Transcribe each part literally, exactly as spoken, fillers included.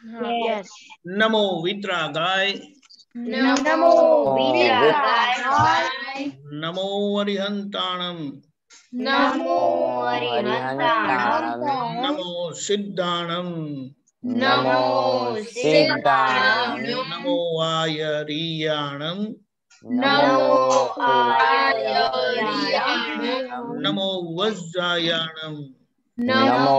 Yes. नमो वित्रागाय नमो वित्रागाय नमो अरिहंताणम नमो अरिहंताणम नमो सिद्धाणम नमो सिद्धाणम नमो आयरियाणम नमो आयरियाणम नमो वज्रायाणम नमो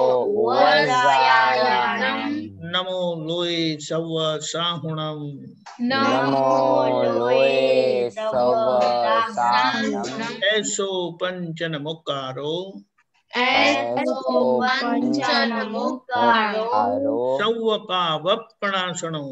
वज्रायाणम नमो लोय सव साहुणम नमो लोए सव साहुणम ऐसो पंचन मुकारो ऐसो पंचनमुक्तारो सौवपावपणासनो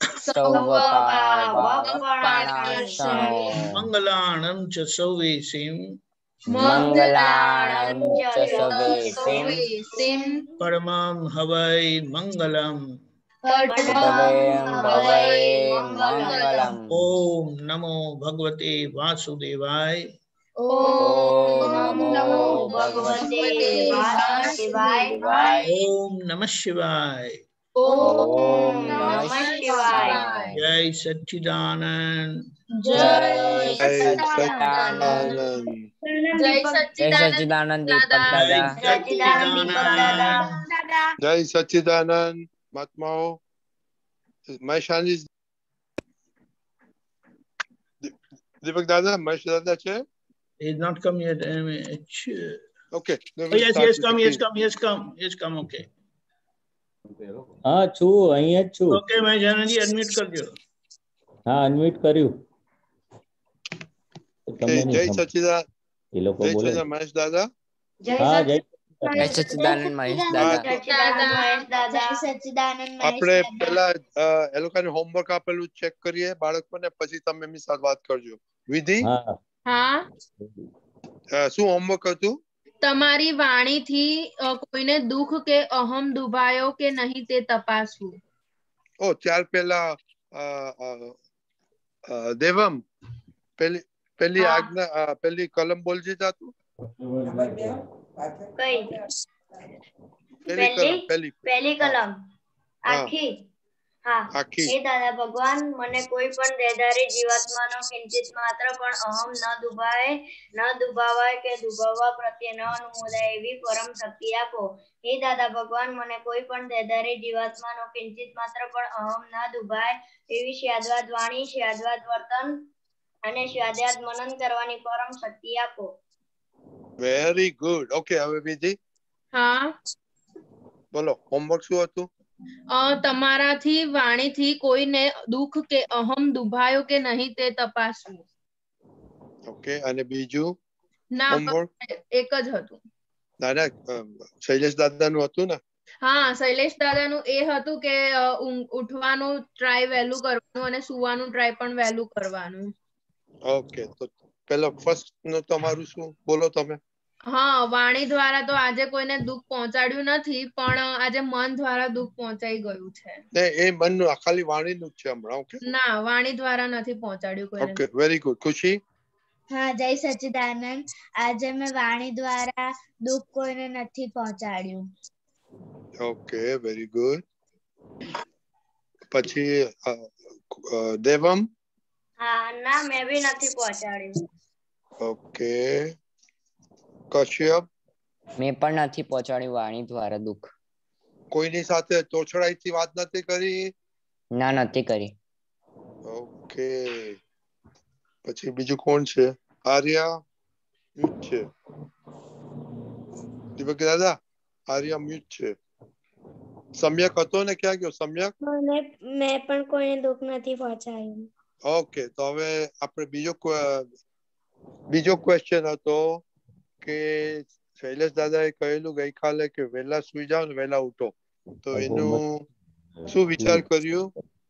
सौवपावपणासनो मंगलाणं च सौवेसिं मंगलाणं च सवेसिं परमं हवै मंगलम् परमं हवै मंगलम्। ओम नमो भगवते वासुदेवाय ओम नमो भगवते वासुदेवाय ओम नमः शिवाय ओम नमः शिवाय जय सच्चिदानंद जय सच्चिदानंद जय सच्चिदानंद दीपक दादा सच्चिदानंद जय सच्चिदानंद महात्माओं महेश जी दीपक दादा महेश दादा છે he is not come yet. um, it's, uh, okay no, oh, yes yes come yes come yes come yes come okay હા છું અહીંયા જ છું ઓકે મેં જાનજી એડમિટ કરજો હા અનમ્યુટ કર્યું okay જય સચ્ચિદાનંદ એ લોકો જય બોલે સચ્ચિદાનંદ મહેશ દાદા હા જય જય સચ્ચિદાનંદ મહેશ દાદા આપણે પહેલા એ લોકોને હોમવર્ક આપેલું ચેક કરીએ બાળકોને પછી તમે એમની સાથે વાત કરજો વિધિ હા હા શું હોમવર્ક હતું તમારી વાણીથી કોઈને દુઃખ કે અહમ દુભાયો કે નહીં તે તપાસવું ઓ ત્યાર પહેલા દેવમ પેલી પેલી આજ્ઞા પેલી કલમ બોલજી તા તું કઈ પેલી કલમ પેલી પહેલી કલમ આખી હા આખી હે દાદા ભગવાન મને કોઈ પણ દેહધારી જીવાત્માનો કિંચિત માત્ર પણ અહમ ન દુભાય ન દુભાવાય કે દુભાવવા પ્રત્યે ન અનુમોદાય એવી પરમ શક્તિ આપો હે દાદા ભગવાન મને કોઈ પણ દેહધારી જીવાત્માનો કિંચિત માત્ર પણ અહમ ન દુભાય એવી સ્યાદવાદ વાણી સ્યાદવાદ વર્તન અને સ્યાદવાદ મનન કરવાની પરમ શક્તિ આપો વેરી ગુડ ઓકે હવે વિધિ હા બોલો હોમવર્ક શું હતું તમારાથી વાણીથી કોઈને દુઃખ કે અહમ દુભાયો કે નહીં તે તપાસવું ઓકે અને બીજું ના હોમવર્ક એક જ હતું દાદા શૈલેષ દાદાનું હતું ને હા શૈલેષ દાદાનું એ હતું કે ઉઠવાનું ટ્રાય વહેલું કરવાનું અને સુવાનું ટ્રાય પણ વહેલું કરવાનું ઓકે તો પેલો ફર્સ્ટ નો તમારું શું બોલો તમે હા વાણી દ્વારા તો આજે કોઈને દુઃખ પહોંચાડ્યું નથી પણ આજે મન દ્વારા દુઃખ પહોંચાઈ ગયું છે ને એ મનનું ખાલી વાણીનું જ છે હમણાં ઓકે ના વાણી દ્વારા નથી પહોંચાડ્યું કોઈને ઓકે વેરી ગુડ ખુશી હા જય સચ્ચિદાનંદ આજે મેં વાણી દ્વારા દુઃખ કોઈને નથી પહોંચાડ્યું ઓકે વેરી ગુડ પછી દેવમ હા ના મેં બી નથી પહોંચાડ્યું ઓકે કશ્યપ મેં પણ નથી પહોંચાડ્યું વાણી દ્વારા દુઃખ કોઈની સાથે તોછડાઈથી વાત નથી કરી ના નથી કરી ઓકે પછી બીજું કોણ છે આર્યા મ્યુટ છે દીપક દાદા આર્યા મ્યુટ છે સમ્યક હતો ને ક્યાં ગયો સમ્યક મને મેં પણ કોઈને દુઃખ નથી પહોંચાડ્યું ઓકે તો હવે આપણે બીજો બીજો ક્વેશ્ચન હતો કે શૈલેષ દાદાએ કહેલું ગઈકાલે કે વહેલા સુઈ જાઓ ને વહેલા ઉઠો તો એનું શું વિચાર કર્યું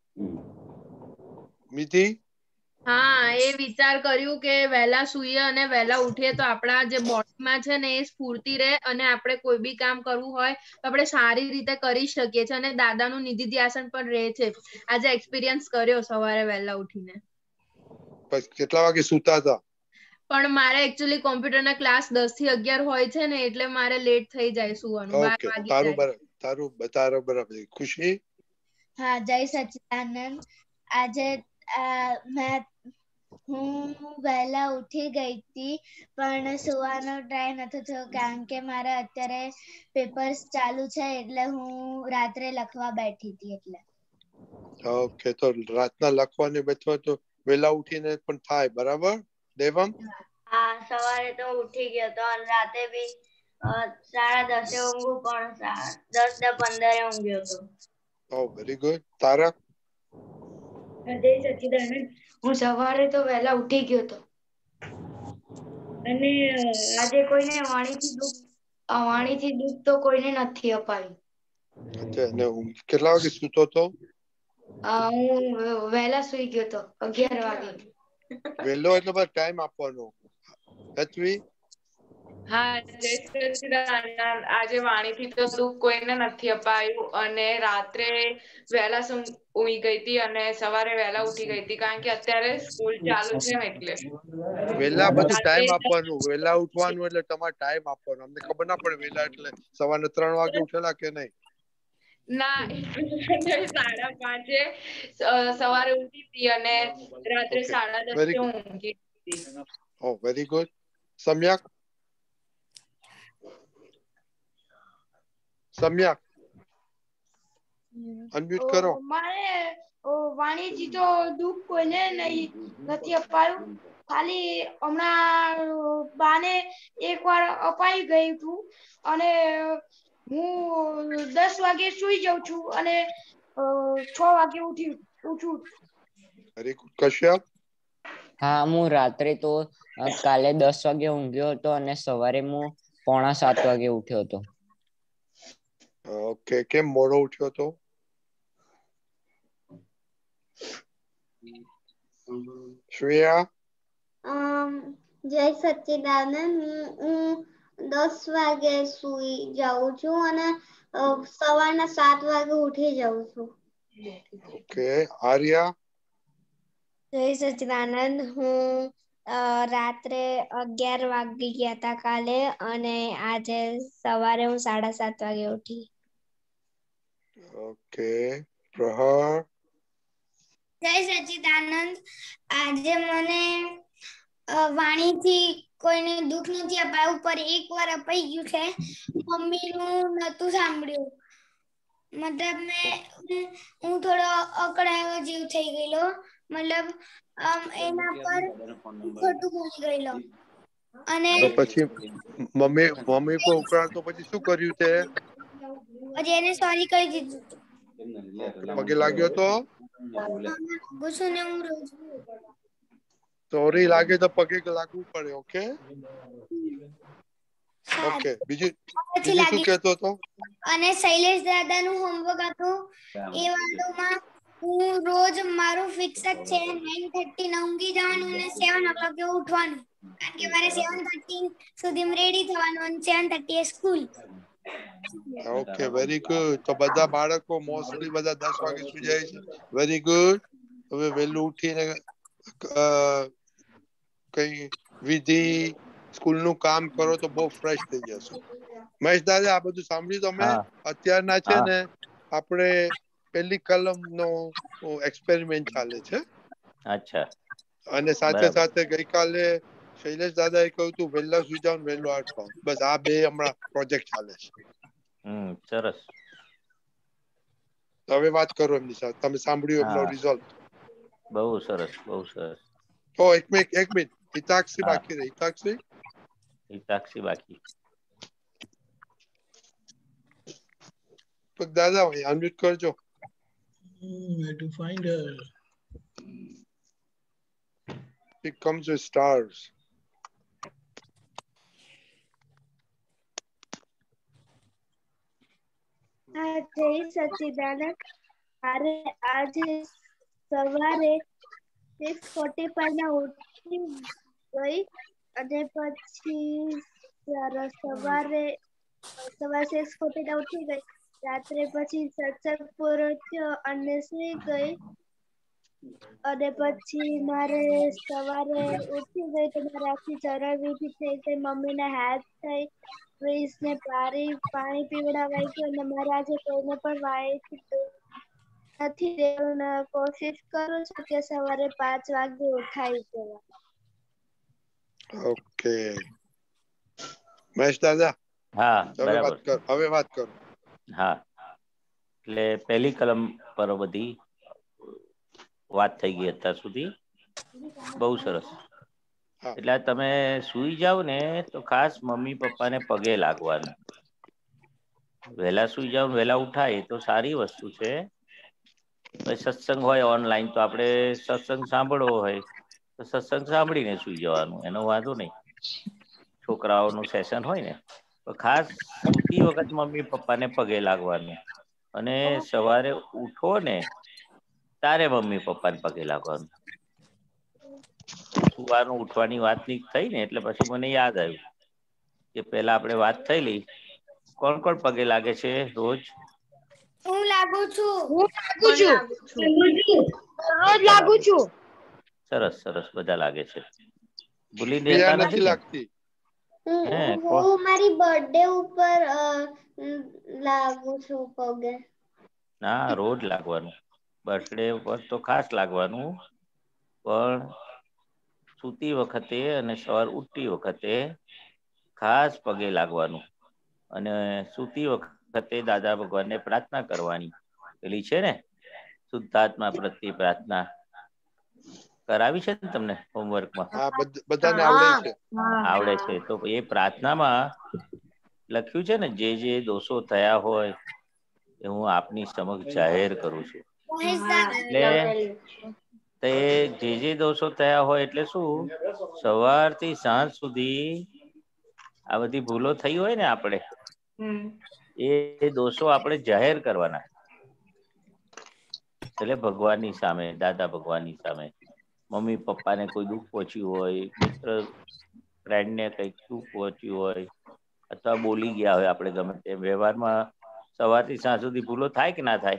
મિતિ હા એ વિચાર કર્યું કે વહેલા સૂઈએ અને વહેલા ઉઠીએ તો આપણા જે બોડીમાં છે ને એ સ્ફૂર્તિ રહે અને આપણે કોઈ બી કામ કરવું હોય તો આપણે સારી રીતે કરી શકીએ છીએ અને દાદાનું નિધિ ધ્યાસન પણ રહે છે આજે એક્સપિરિયન્સ કર્યો સવારે વહેલા ઉઠીને કેટલા વાગે સૂતા હતા પણ મારે એકચ્યુઅલી કોમ્પ્યુટરના ક્લાસ દસ થી અગિયાર હોય છે ને એટલે મારે લેટ થઈ જાય સુવાનું બાર વાગી જાય તારું તારું તારું બરાબર ખુશી હા, જય સચ્ચિદાનંદ. આજે આ મેં હું વહેલા ઉઠી ગઈ હતી પણ સુવાનો ટ્રાય નતો થયો કારણ કે મારા અત્યારે પેપર્સ ચાલુ છે એટલે હું રાત્રે લખવા બેઠી હતી એટલે. ઓકે, તો રાતના લખવાની બેઠો તો વેલા ઉઠીને પણ થાય, બરાબર દેવમ? હા, સવારે તો ઉઠી ગયો તો અને રાતે બી સાડા દસે ઊંઘું પણ દસ ને પંદરે ઊંઘ્યો હતો. Oh very good. તારક? જય સચ્ચિદાનંદ. હું સવારે તો વહેલા ઉઠી ગયો હતો અને આજે કોઈને વાણીથી દુઃખ વાણીથી દુઃખ તો કોઈને નથી અપાયું. અને કેટલા વાગે સૂતો તો? હું વહેલા સુઈ ગયો હતો અગિયાર વાગે. વહેલો એટલે બસ ટાઈમ આપવાનો. હેતવી? હા, જય સચ્ચિદાનંદ. આજે વાણીથી તો દુઃખ કોઈને નથી અપાયું અને રાત્રે વહેલા ઊંઘી ગઈ હતી અને સવારે વહેલા ઉઠી ગઈ હતી કારણ કે અત્યારે સ્કૂલ ચાલુ છે ને એટલે. વેલા બધું ટાઈમ રાત્રે આપવાનું, વેલા ઉઠવાનું એટલે તમારે ટાઈમ આપવાનો. અમને ખબર ના પડે વેલા એટલે સવારે ત્રણ વાગે ઉઠેલા કે નહીં? ના, સાડા પાંચે સવારે ઉઠી હતી અને રાત્રે સાડા દસે ઊંઘી હતી. Oh very good. Samyak? Samyak unmute કરો. મારે વાણીથી તો દુઃખ કોઈને નહીં નથી અપાયું. ખાલી હમણાં બાને એક વાર અપાઈ ગયું હતું અને હું દસ વાગે સુઈ જાઉં છું અને છ વાગે ઉઠી ઉઠું. Very good. કશ્યપ? હા, હું રાત્રે તો કાલે દસ વાગે ઊંઘ્યો હતો અને સવારે હું પોણા સાત વાગે ઉઠ્યો હતો. ઓકે, કેમ મોડો ઉઠ્યો હતો? શ્રેયા? જય સચ્ચિદાનંદ. હું દસ વાગે સુઈ જાઉં છું અને સવારના સાત વાગે ઉઠી જાઉં છું. ઓકે. આર્યા? જય સચ્ચિદાનંદ. હું રાત્રે અગિયાર વાગી ગયા હતા કાલે અને આજે સવારે હું સાડા સાત વાગે ઉઠી. ઓકે. પ્રહાર? જય સચ્ચિદાનંદ. આજે મને વાણીથી કોઈને દુઃખ નથી અપાયું પર એક વાર અપાઈ ગયું છે. મમ્મી નું નતું સાંભળ્યું. મતલબ મેં હું થોડો અકળાયો જેવું થઈ ગયેલો. મતલબ એના પર ખોટું બોલી ગયેલો અને પછી મમ્મી મમ્મી પર ઉકળાતો પછી શું કર્યું તે? પછી એને સોરી કહી દીધું. પગે લાગ્યો તો? ગુસ્સો ને હું રોજ સોરી લાગે તો પગે લાગવું પડે. Okay okay. બીજું બીજું શું કહેતો હતો? અને શૈલેષ દાદા નું હોમવર્ક હતું એ વાળુમાં હું રોજ મારું ફિક્સ જ છે નાઈન થર્ટી ને ઊંઘી જવાનું અને સેવન ઓ ક્લોકે ઉઠવાનું કારણ કે મારે સેવન થર્ટી સુધી રેડી થવાનું અને સેવન થર્ટી એ સ્કૂલ. Okay, very good. તો બધા બાળકો મોસ્ટલી બધા દસ વાગે સુઈ જાય છે. Very good. હવે વહેલું ઉઠીને કઈ વિધિ સ્કૂલ નું કામ કરો તો બહુ ફ્રેશ થઈ જશો. મહેશ દાદા, આ બધું સાંભળ્યું તમે? અત્યારના છે ને આપણે પેલી કલમ નો એક્સપેરિમેન્ટ ચાલે છે. અચ્છા. અને સાથે સાથે ગઈકાલે શૈલેષ દાદા એ કહ્યું તું વહેલા સુઈ જાવ વહેલો આઠ. બસ આ બે હમણાં પ્રોજેક્ટ ચાલે છે. હમ, સરસ. હવે વાત કરો એમની સાથે. તમે સાંભળ્યું એમનો રિઝલ્ટ? બહુ સરસ, બહુ સરસ. ઓ એક મિનિટ એક મિનિટ હિતાક્ષી બાકી રહી. હિતાક્ષી હિતાક્ષી બાકી. તો દાદા અનમ્યુટ કરજો. Where to find her? It comes with stars. જય સચ્ચિદાનંદ. અરે આજે સવારે સિક્સ ફોર્ટી ફાઈવ ના ઉઠી ગઈ અને પછી સવારે સવારે સિક્સ ફોર્ટી ના ઉઠી ગઈ. રાત્રે પછી સત્સંગ પૂરો થયો અને સુઈ ગઈ અને પછી મારે સવારે ઉઠી ગઈ તો મારે આખી ચરણ વિધિ થઈ ગઈ. મમ્મી ને હાથ થઈ પ્લીઝ ને પાણી પાણી પીવડાવાઈ ગયું અને મારે આજે કોઈને પણ વાય નથી રહેવું. કોશિશ કરું છું કે સવારે પાંચ વાગે ઉઠાઈ જવા. ઓકે મહેશ દાદા, હા તમે બરાબર. વાત કરો, હવે વાત કરો. હા એટલે પહેલી કલમ પર બધી વાત થઈ ગઈ અત્યાર સુધી. બહુ સરસ. હા એટલે તમે સુઈ જાવ ને તો ખાસ મમ્મી પપ્પાને પગે લાગવાનું. વહેલા સુઈ જાવ વહેલા ઉઠાય એ તો સારી વસ્તુ છે. સત્સંગ હોય ઓનલાઈન તો આપણે સત્સંગ સાંભળવો હોય તો સત્સંગ સાંભળીને સુઈ જવાનું, એનો વાંધો નહીં. છોકરાઓનું સેશન હોય ને તો ખાસ સુતી વખત મમ્મી પપ્પાને પગે લાગવાનું. અને સવારે ઉઠો ને તારે મમ્મી પપ્પાને પગે લાગવાનું. સુવાનું ઉઠવાની વાત ની થઈ ને એટલે પછી મને યાદ આવ્યું કે પેલા આપણે વાત થયેલી. કોણ કોણ પગે લાગે છે રોજ? હું લાગુ છું. હું લાગુ પણ છું. લાગુ છું. રોજ લાગુ છું. સરસ સરસ, બધા લાગે છે. ભૂલી પ્રિયા દેતા નથી ને? લાગતી. હે હું મારી બર્થડે ઉપર લાગુ છું પગે. ના, રોજ લાગવાનું. બર્થડે ઉપર તો ખાસ લાગવાનું. પણ સૂતી વખતે અને સવાર ઉઠતી વખતે ખાસ પગે લાગવાનું. અને સુતી વખતે દાદા ભગવાનને પ્રાર્થના કરવાની. પેલી છે ને શુદ્ધાત્મા પ્રત્યે પ્રાર્થના કરાવી છે ને તમને હોમવર્કમાં? હા બધાને આવડે હા છે. આવડે છે. તો એ પ્રાર્થનામાં લખ્યું છે ને જે જે દોષો થયા હોય એ હું આપની સમક્ષ જાહેર કરું છું. મહેશ હા દાદા. એટલે તે જે જે દોષો થયા હોય એટલે શું સવારથી સાંજ સુધી આ બધી ભૂલો થઈ હોય ને આપણે હમ એ દોષો આપણે જાહેર કરવાના. એટલે ભગવાનની સામે, દાદા ભગવાનની સામે. મમ્મી પપ્પાને કોઈ દુઃખ પહોંચ્યું હોય, મિત્ર ફ્રેન્ડને કંઈક દુઃખ પહોંચ્યું હોય અથવા બોલી ગયા હોય આપણે ગમે તે વ્યવહારમાં સવારથી સાંજ સુધી ભૂલો થાય કે ના થાય?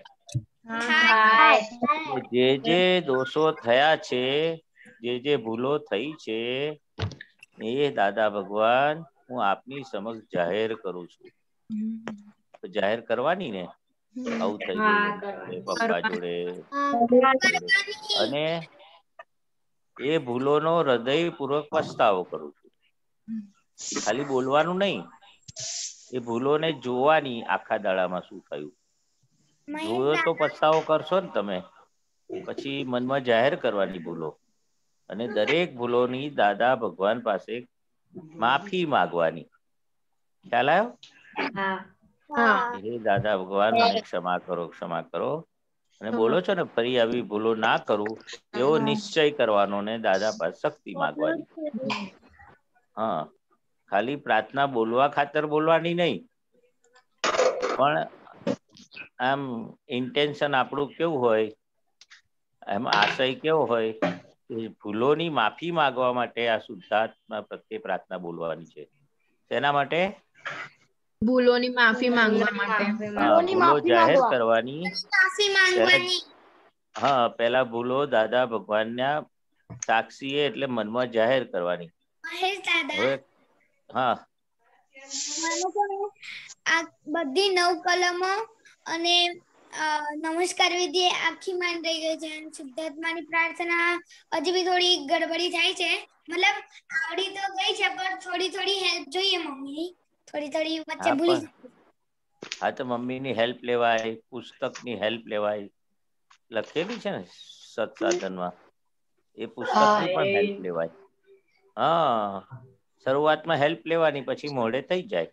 થાય. જે જે દોષો થયા છે, જે જે ભૂલો થઈ છે એ દાદા ભગવાન હું આપની સમક્ષ જાહેર કરું છું. તો જાહેર કરવાની ને આવું થઈ હા ગયું એ કરવાનું. પપ્પા જોડે જોડે કરવાની. અને એ ભૂલોનો હૃદયપૂર્વક પસ્તાવો કરું છું. ખાલી બોલવાનું નહીં, એ ભૂલોને જોવાની આખા દાડામાં શું થયું. મહેશ જોયો તો દાદા. પસ્તાવો કરશો ને તમે પછી મનમાં જાહેર કરવાની ભૂલો. અને દરેક ભૂલોની દાદા ભગવાન પાસે માફી માગવાની. ખ્યાલ આવ્યો? હા હા. હે દાદા ભગવાન મને ક્ષમા કરો, ક્ષમા કરો. અને બોલો છો ને ફરી આવી ભૂલો ના કરું એવો નિશ્ચય કરવાનો ને દાદા પાસે શક્તિ માગવાની. હા, ખાલી પ્રાર્થના બોલવા ખાતર બોલવાની નહીં. પણ આમ ઇન્ટેન્શન આપણું કેવું હોય એમાં આશય કેવો હોય કે ભૂલોની માફી માંગવા માટે આ શુદ્ધાત્મા પ્રત્યે પ્રાર્થના બોલવાની છે. શેના માટે? ભૂલોની માફી માંગવા ભૂલોની માટે. માફી હા, ભૂલોની ભૂલો માફી જાહેર માંગવા. કરવાની. માફી પહેલા માંગવાની. હા પેલા ભૂલો દાદા ભગવાનના સાક્ષીએ એટલે મનમાં જાહેર કરવાની. મહેશ દાદા. હવે હા મને પણ આ બધી નવ કલમો અને અ નમસ્કાર વિધિ આખી માન રહી ગઈ છે. શુદ્ધાત્માની પ્રાર્થના હજી બી થોડી ગડબડી થાય છે. મતલબ આવડી તો ગઈ છે પણ થોડી થોડી હેલ્પ જોઈએ મમ્મીની. થોડી થોડી વચ્ચે હા ભૂલી પણ હા તો મમ્મીની હેલ્પ લેવાય, પુસ્તકની હેલ્પ લેવાય. લખેલી છે ને સત સાધનમાં એ હા પુસ્તકની એ પણ હેલ્પ લેવાય. હા શરૂઆતમાં હેલ્પ લેવાની પછી મોડે થઈ જાય.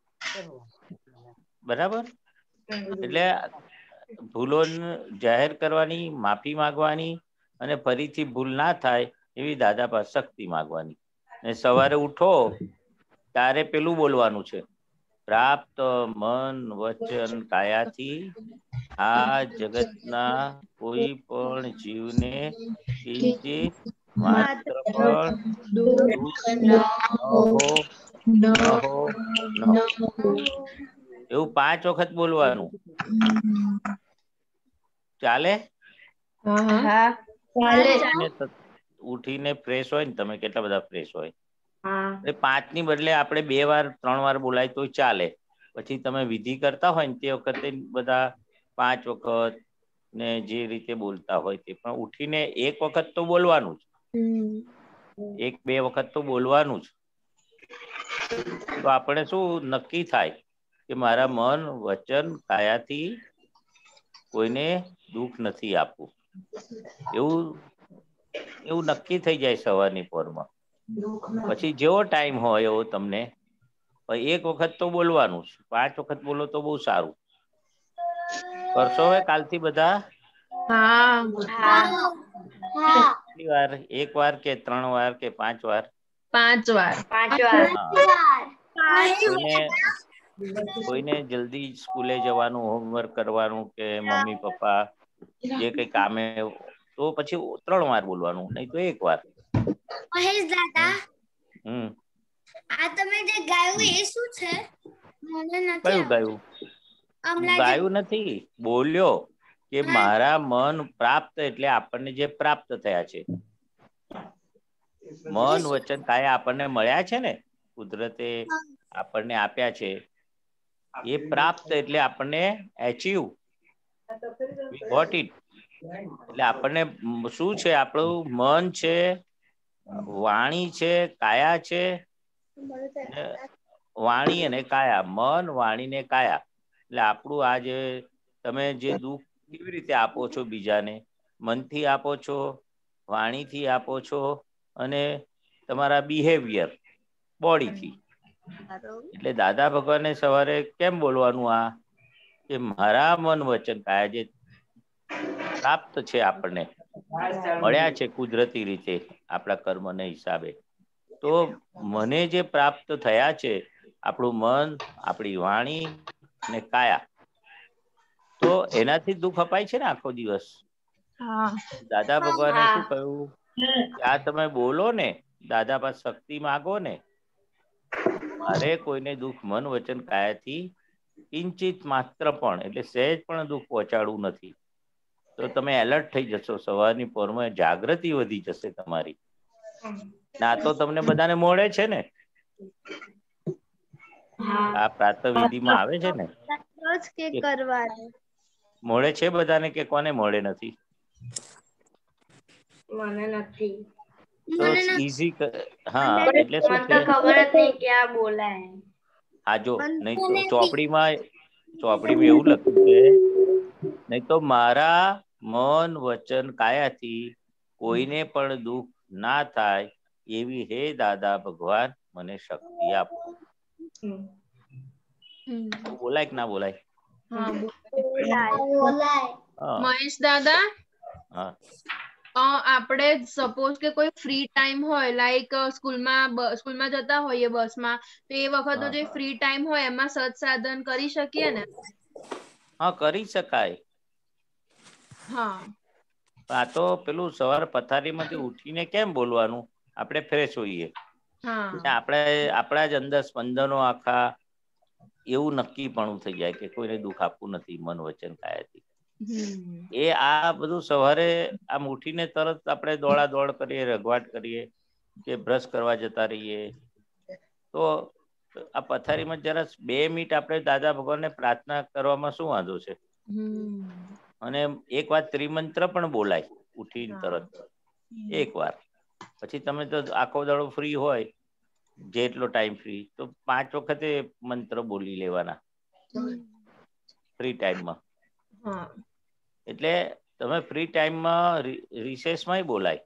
બરાબર એટલે ભૂલો જાહેર કરવાની, માફી માંગવાની અને ફરીથી ભૂલ ના થાય એવી દાદા પાસે શક્તિ માગવાની. ને સવારે ઉઠો તારે પેલું બોલવાનું છે પ્રાપ્ત મન, વચન, કાયાથી આ જગતના કોઈ પણ જીવને કિંચિત માત્ર પણ દુઃખ ન હો ન હો ન હો એવું પાંચ વખત બોલવાનું. ચાલે? હા ચાલે. ઉઠીને ઉઠીને ફ્રેશ હોય ને તમે કેટલા બધા ફ્રેશ હોય હા એ પાંચ ની બદલે આપડે બે વાર ત્રણ વાર બોલાય તોય ચાલે. પછી તમે વિધિ કરતા હોય ને તે વખતે બધા પાંચ વખત ને જે રીતે બોલતા હોય તે પણ ઉઠીને એક વખત તો બોલવાનું જ, એક બે વખત તો બોલવાનું જ. તો આપણે શું નક્કી થાય કે મારા મન વચન કાયાથી કોઈને દુઃખ નથી આપવું, એવું એવું નક્કી થઈ જાય સવારની પોરમાં. પછી જેવો ટાઈમ હોય એવો તમને એક વખત તો બોલવાનું જ, પાંચ વખત બોલો તો બહુ સારું. કરશો હવે કાલથી બધા? કેટલી વાર? એક વાર કે ત્રણ વાર કે પાંચ વાર? પાંચ વાર. પાંચ વાર. કોઈને કોઈને જલ્દી સ્કૂલે જવાનું, હોમવર્ક કરવાનું કે મમ્મી પપ્પા જે કઈ કામે, તો પછી ત્રણ વાર બોલવાનું, નહીં તો એક વાર. મહેશ દાદા, હમ આ તમે જે ગાયું એ શું છે? મને નથી કયું ગાયું? હમણાં જે ગાયું નથી, બોલ્યો કે મારા મન પ્રાપ્ત, એટલે આપણને જે પ્રાપ્ત થયા છે, મન વચન કાયા આપણને મળ્યા છે ને, કુદરતે આપણને આપ્યા છે, એ પ્રાપ્ત એટલે આપણને એચીવ, વી ગોટ ઇટ. એટલે આપણને શું છે? આપણું મન છે, વાણી છે, કાયા છે. વાણી અને કાયા, મન વાણી ને કાયા, એટલે આપણું આ જે તમે જે દુઃખ કેવી રીતે આપો છો બીજાને? મનથી આપો છો, વાણીથી આપો છો, અને તમારા બિહેવિયર બોડીથી. એટલે દાદા ભગવાને સવારે કેમ બોલવાનું આ કે મારા મન વચન કાયા જે પ્રાપ્ત છે, આપણને મળ્યા છે કુદરતી રીતે આપણા કર્મને હિસાબે, તો મને જે પ્રાપ્ત થયા છે, આપણું મન, આપણી વાણી અને કાયા, તો એનાથી દુઃખ અપાય છે ને આખો દિવસ. દાદા ભગવાને શું કહ્યું? આ તમે બોલો ને, દાદા પાસે શક્તિ માગો ને, મારે કોઈને દુઃખ મન વચન કાયાથી કિંચિત માત્ર પણ, એટલે સહેજ પણ દુઃખ પહોંચાડવું નથી. તો તમે એલર્ટ થઈ જશો, સવારની પોરમાં જાગૃતિ વધી જશે તમારી. ના તો તમને બધાને મળે છે ને, આ પ્રાતઃ વિધિમાં આવે છે ને, મળે છે બધાને કે કોને મળે નથી? મને નથી. તો ઈઝી, હા, એટલે શું મને છે? તો ખબર જ નહીં કે આ બોલાય. હા, જો નહીં તો ચોપડીમાં ચોપડીમાં એવું લખ્યું છે, નહીં તો મારા મન વચન કાયાથી કોઈને પણ દુઃખ ના થાય એવી હે દાદા ભગવાન મને શક્તિ આપો. બોલાય કે ના બોલાય? મહેશ દાદા, હા, આપણે સપોઝ કે કોઈ ફ્રી ટાઈમ હોય, લાઈક સ્કૂલમાં સ્કૂલમાં જતા હોઈએ બસમાં, તો એ વખતે જે ફ્રી ટાઈમ હોય એમાં સત સાધન કરી શકીએ ને? હા, કરી શકાય. હા, આ તો પેલું સવાર પથારીમાંથી ઉઠીને કેમ બોલવાનું? આપણે ફ્રેશ હોઈએ, આપણે આપણા જ અંદર સ્પંદનો આખા એવું નક્કી પણ થઈ જાય કે કોઈને દુઃખ આપવું નથી મન વચન કાયાથી. એ આ બધું સવારે આમ ઉઠીને તરત આપણે દોડા દોડ કરીએ, રઘવાટ કરીએ કે બ્રશ કરવા જતા રહીએ, તો આ પથારીમાં જરા બે મિનિટ આપણે દાદા ભગવાનને પ્રાર્થના કરવામાં શું વાંધો છે? અને એક વાત ત્રિમંત્ર પણ બોલાય ઉઠીને તરત એક વાર. પછી તમે તો આખો દાડો ફ્રી હોય, જેટલો ટાઈમ ફ્રી, તો પાંચ વખતે મંત્ર બોલી લેવાના ફ્રી ટાઈમમાં. એટલે તમે ફ્રી ટાઈમમાં રિસેસમાંય બોલાય.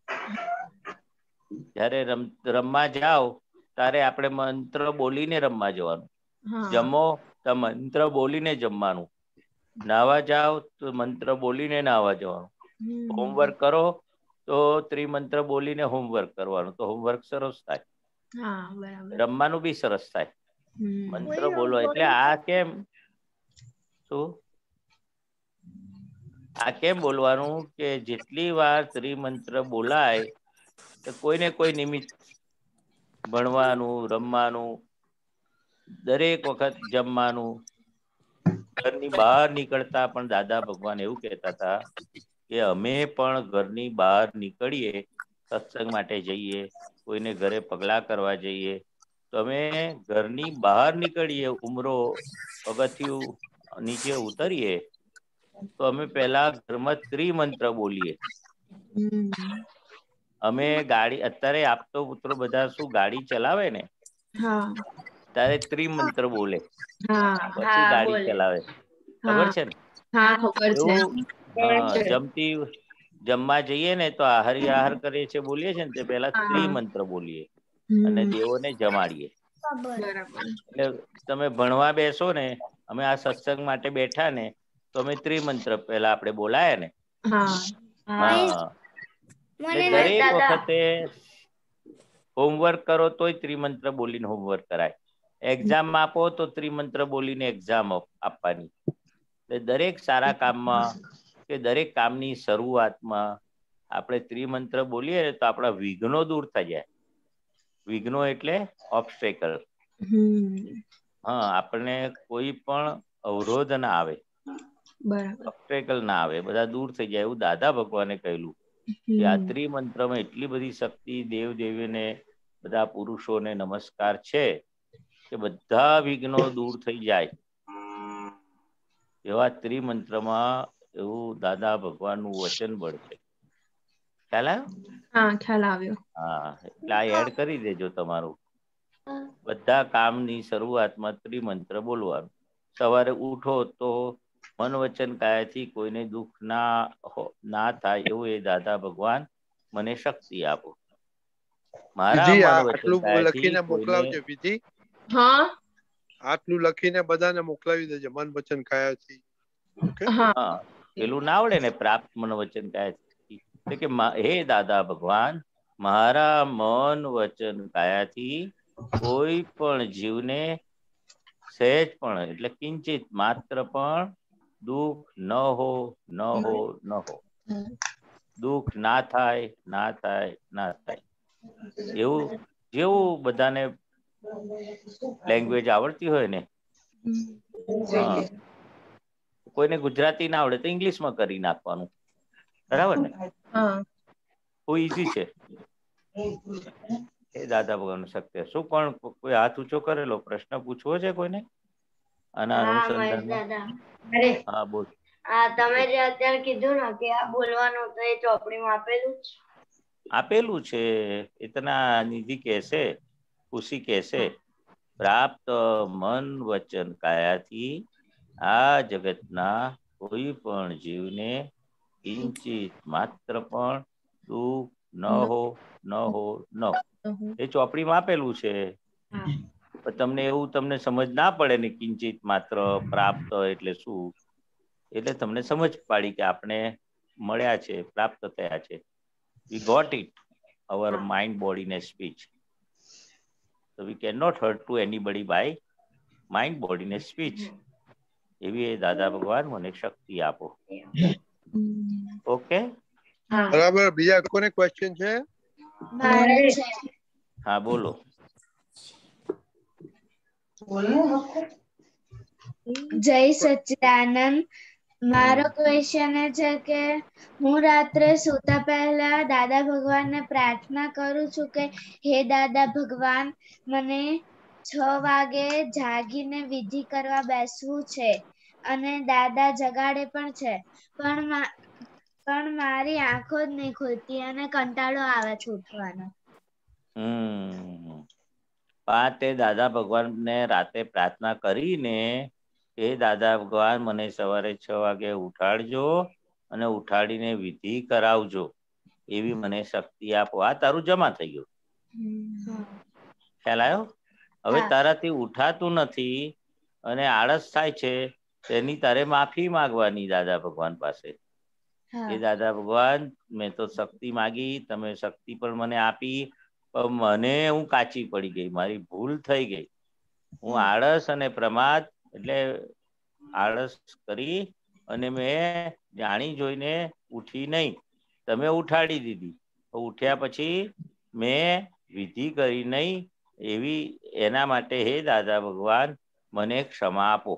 જયારે રમ રમવા જાવ ત્યારે આપણે મંત્ર બોલીને રમવા જવાનું. જમો તો મંત્ર બોલીને જમવાનું. નાહવા જાવ તો મંત્ર બોલીને નાહવા જવાનું. હોમવર્ક કરો તો ત્રિમંત્ર બોલીને હોમવર્ક કરવાનું, તો હોમવર્ક સરસ થાય. રમવાનું બી સરસ થાય. મંત્ર બોલો એટલે આ કેમ શું આ કેમ બોલવાનું કે જેટલી વાર ત્રિમંત્ર બોલાય તો કોઈને કોઈ નિમિત્ત ભણવાનું, રમવાનું, દરેક વખત જમવાનું, ઘરની બહાર નીકળતા પણ દાદા ભગવાન એવું કહેતા હતા કે અમે પણ ઘરની બહાર નીકળીએ, સત્સંગ માટે જઈએ, કોઈને ઘરે પગલા કરવા જઈએ, તો અમે ઘરની બહાર નીકળીએ, ઉમરો પગથિયું નીચે ઉતરીએ તો અમે પહેલા ઘરમાં ત્રિમંત્ર બોલીએ. અમે ગાડી અત્યારે આપતો પુત્રો બધા શું ગાડી ચલાવે ને ત્યારે ત્રિમંત્ર બોલે, પછી ગાડી ચલાવે. ખબર છે ને? એવું હા, જમતી જમવા જઈએ ને તો આહારી આહાર કરીએ છીએ બોલીએ છીએ ને તે પેલા ત્રિમંત્ર બોલીએ અને દેવોને જમાડીએ. એટલે તમે ભણવા બેસો ને, અમે આ સત્સંગ માટે બેઠા ને તો અમે ત્રિમંત્ર પેલા આપણે બોલાય ને. હા, એટલે દરેક વખતે હોમવર્ક કરો તોય ત્રિમંત્ર બોલીને હોમવર્ક કરાય. એક્ઝામ આપો તો ત્રિમંત્ર બોલીને એક્ઝામ આપવાની. દરેક સારા કામમાં કે દરેક કામની શરૂઆતમાં આપણે ત્રિમંત્ર બોલીએ ને તો આપણા વિઘ્નો દૂર થઈ જાય. વિઘ્નો એટલે ઓબ્સ્ટેકલ. હા, આપણને કોઈ પણ અવરોધ ના આવે, ઓબ્સ્ટેકલ ના આવે, બધા દૂર થઈ જાય એવું દાદા ભગવાને કહેલું. કે આ ત્રિમંત્રમાં એટલી બધી શક્તિ, દેવ દેવીને બધા પુરુષોને નમસ્કાર છે કે બધા વિઘ્નો દૂર થઈ જાય. એવા ત્રિમંત્રમાં એવું દાદા ભગવાનનું વચન બળ છે. ખ્યાલ આવ્યો? હા, ખ્યાલ આવ્યો. હા, એટલે આ એડ કરી દેજો તમારું. બધા કામની શરૂઆતમાં ત્રિમંત્ર બોલવાનું. સવારે ઉઠો તો મન વચન કાયાથી કોઈને દુઃખ ના ના થાય એવું એ દાદા ભગવાન મને શક્તિ આપો. મારા વિધિ મન વચન આટલું કાયાથી લખીને કોઈને મોકલાવજો. વિધિ હા, આટલું લખીને બધાને મોકલાવી દેજો મન વચન કાયાથી. ઓકે? હા, પેલું ના આવડે ને પ્રાપ્ત મન વચન કાયાથી, એટલે કે હે દાદા ભગવાન, મારા મન વચન કાયાથી કોઈ પણ જીવને સહેજ પણ એટલે કિંચિત માત્ર પણ દુઃખ ન હો, ન હો, ન હો. દુઃખ ના થાય, ના થાય, ના થાય. એવું જેવું બધાને લેંગ્વેજ આવડતી હોય ને, હા, કોઈને ગુજરાતી ના આવડે તો ઇંગ્લિશમાં કરી નાખવાનું. બરાબર ને? બહુ ઈઝી છે. એ દાદા ભગવાન શક્તિ. શું કોણ કોઈ હાથ ઊંચો કરેલો? પ્રશ્ન પૂછવો છે કોઈને આના હા, મહેશ અનુસંધાનમાં? દાદા. અરે હા, બોલ. આ તમે જે અત્યારે કીધું ને કે આ બોલવાનું તો એ ચોપડીમાં આપેલું જ આપેલું છે. ઇતના નિધિ કેસે ખુશી કેસે પ્રાપ્ત મન વચન કાયાથી આ જગતના કોઈ પણ જીવને કિંચિત માત્ર પણ દુઃખ ન હો, ન હો, ન હો. એ ચોપડીમાં આપેલું છે. પણ તમને એવું તમને સમજ ના પડે ને કિંચિત માત્ર પ્રાપ્ત એટલે શું, એટલે તમને સમજ પાડી કે આપણે મળ્યા છે, પ્રાપ્ત થયા છે. We got it, our mind, body and speech. So we cannot hurt to anybody by mind, body and speech. એવી એ દાદા ભગવાન મને શક્તિ આપો. ઓકે? બરાબર. બીજા કોને ક્વેશ્ચન છે? હા, બોલો. જય સચ્ચિદાનંદ. મારો ક્વેશ્ચન એ છે કે હું રાત્રે સૂતા પહેલા દાદા ભગવાનને પ્રાર્થના કરું છું કે હે દાદા ભગવાન, મને છ વાગે જાગીને વિધિ કરવા બેસવું છે અને દાદા જગાડે પણ છે, પણ પણ મારી આંખો જ નહીં ખુલતી અને કંટાળો આવે છે ઉઠવાનો. હમ આ તે દાદા ભગવાનને રાતે પ્રાર્થના કરીને એ દાદા ભગવાન મને સવારે છ વાગે ઉઠાડજો અને ઉઠાડીને વિધિ કરાવજો એવી મને શક્તિ આપો. આ તારું જમા થઈ ગયું. ખ્યાલ આવ્યો? હવે તારાથી ઉઠાતું નથી અને આળસ થાય છે, તેની તારે માફી માંગવાની દાદા ભગવાન પાસે. એ દાદા ભગવાન, મેં તો શક્તિ માગી, તમે શક્તિ પણ મને આપી, પણ મને હું કાચી પડી ગઈ, મારી ભૂલ થઈ ગઈ. હું આળસ અને પ્રમાદ એટલે આળસ કરી અને મેં જાણી જોઈને ઉઠી નહીં. તમે ઉઠાડી દીધી. ઉઠ્યા પછી મેં વિધિ કરી નહીં, એવી એના માટે હે દાદા ભગવાન મને ક્ષમા આપો.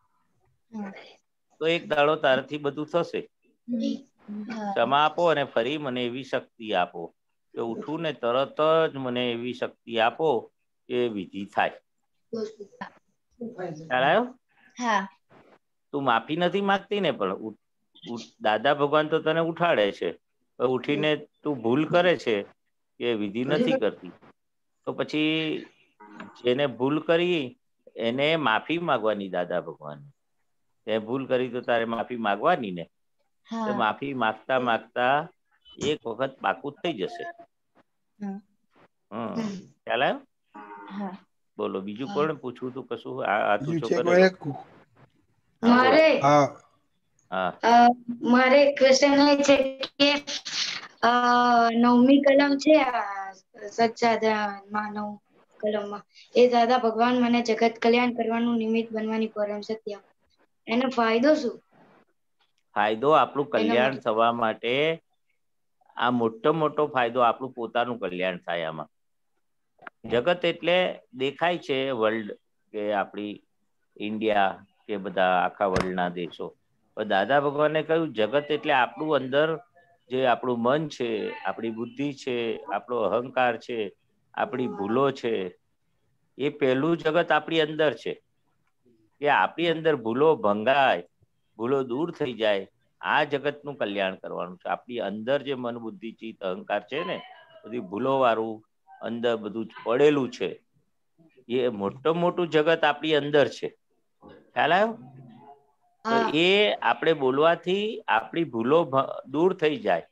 તો એક દાડો તારાથી બધું થશે. ક્ષમા આપો અને ફરી મને એવી શક્તિ આપો કે ઉઠું ને તરત જ મને એવી શક્તિ આપો કે વિધિ થાય. ખ્યાલ આવ્યો? તું માફી નથી માંગતી ને, પણ દાદા ભગવાન તો તને ઉઠાડે છે, ઉઠીને તું ભૂલ કરે છે એ વિધિ નથી કરતી, તો પછી જેને ભૂલ કરી એને માફી માંગવાની દાદા ભગવાન. તે ભૂલ કરી તો તારે માફી માંગવાની ને, તો માફી માંગતા માંગતા એક વખત પાકું થઈ જશે. હમ ખ્યાલ આવ્યો? બોલો બીજું કોણ પૂછવું તું કશું? આ તું છો કરે મારે હા મારે ક્વેશ્ચન એ છે કે નવમી કલમ છે સચ્ચાદા નવ કલમમાં, એ દાદા ભગવાન મને જગત કલ્યાણ કરવાનું નિમિત્ત બનવાની પરમ સત્ય, એનો ફાયદો શું? ફાયદો આપણું કલ્યાણ થવા માટે, આ મોટો મોટો ફાયદો આપણું પોતાનું કલ્યાણ થાય. આમાં જગત એટલે દેખાય છે વર્લ્ડ કે આપણી ઇન્ડિયા કે બધા આખા વર્લ્ડના દેશો, પણ દાદા ભગવાને કહ્યું જગત એટલે આપણું અંદર જે આપણું મન છે, આપણી બુદ્ધિ છે, આપણો અહંકાર છે, આપણી ભૂલો છે, એ પહેલું જગત આપણી અંદર છે. કે આપણી અંદર ભૂલો ભંગાય, ભૂલો દૂર થઈ જાય, આ જગતનું કલ્યાણ કરવાનું છે. આપણી અંદર જે મન બુદ્ધિ ચિત્ત અહંકાર છે ને, બધી ભૂલો વાળું અંદર બધું જ પડેલું છે, એ મોટું મોટું જગત આપણી અંદર છે. ખ્યાલ આવ્યો? તો એ આપણે બોલવાથી આપણી ભૂલો દૂર થઈ જાય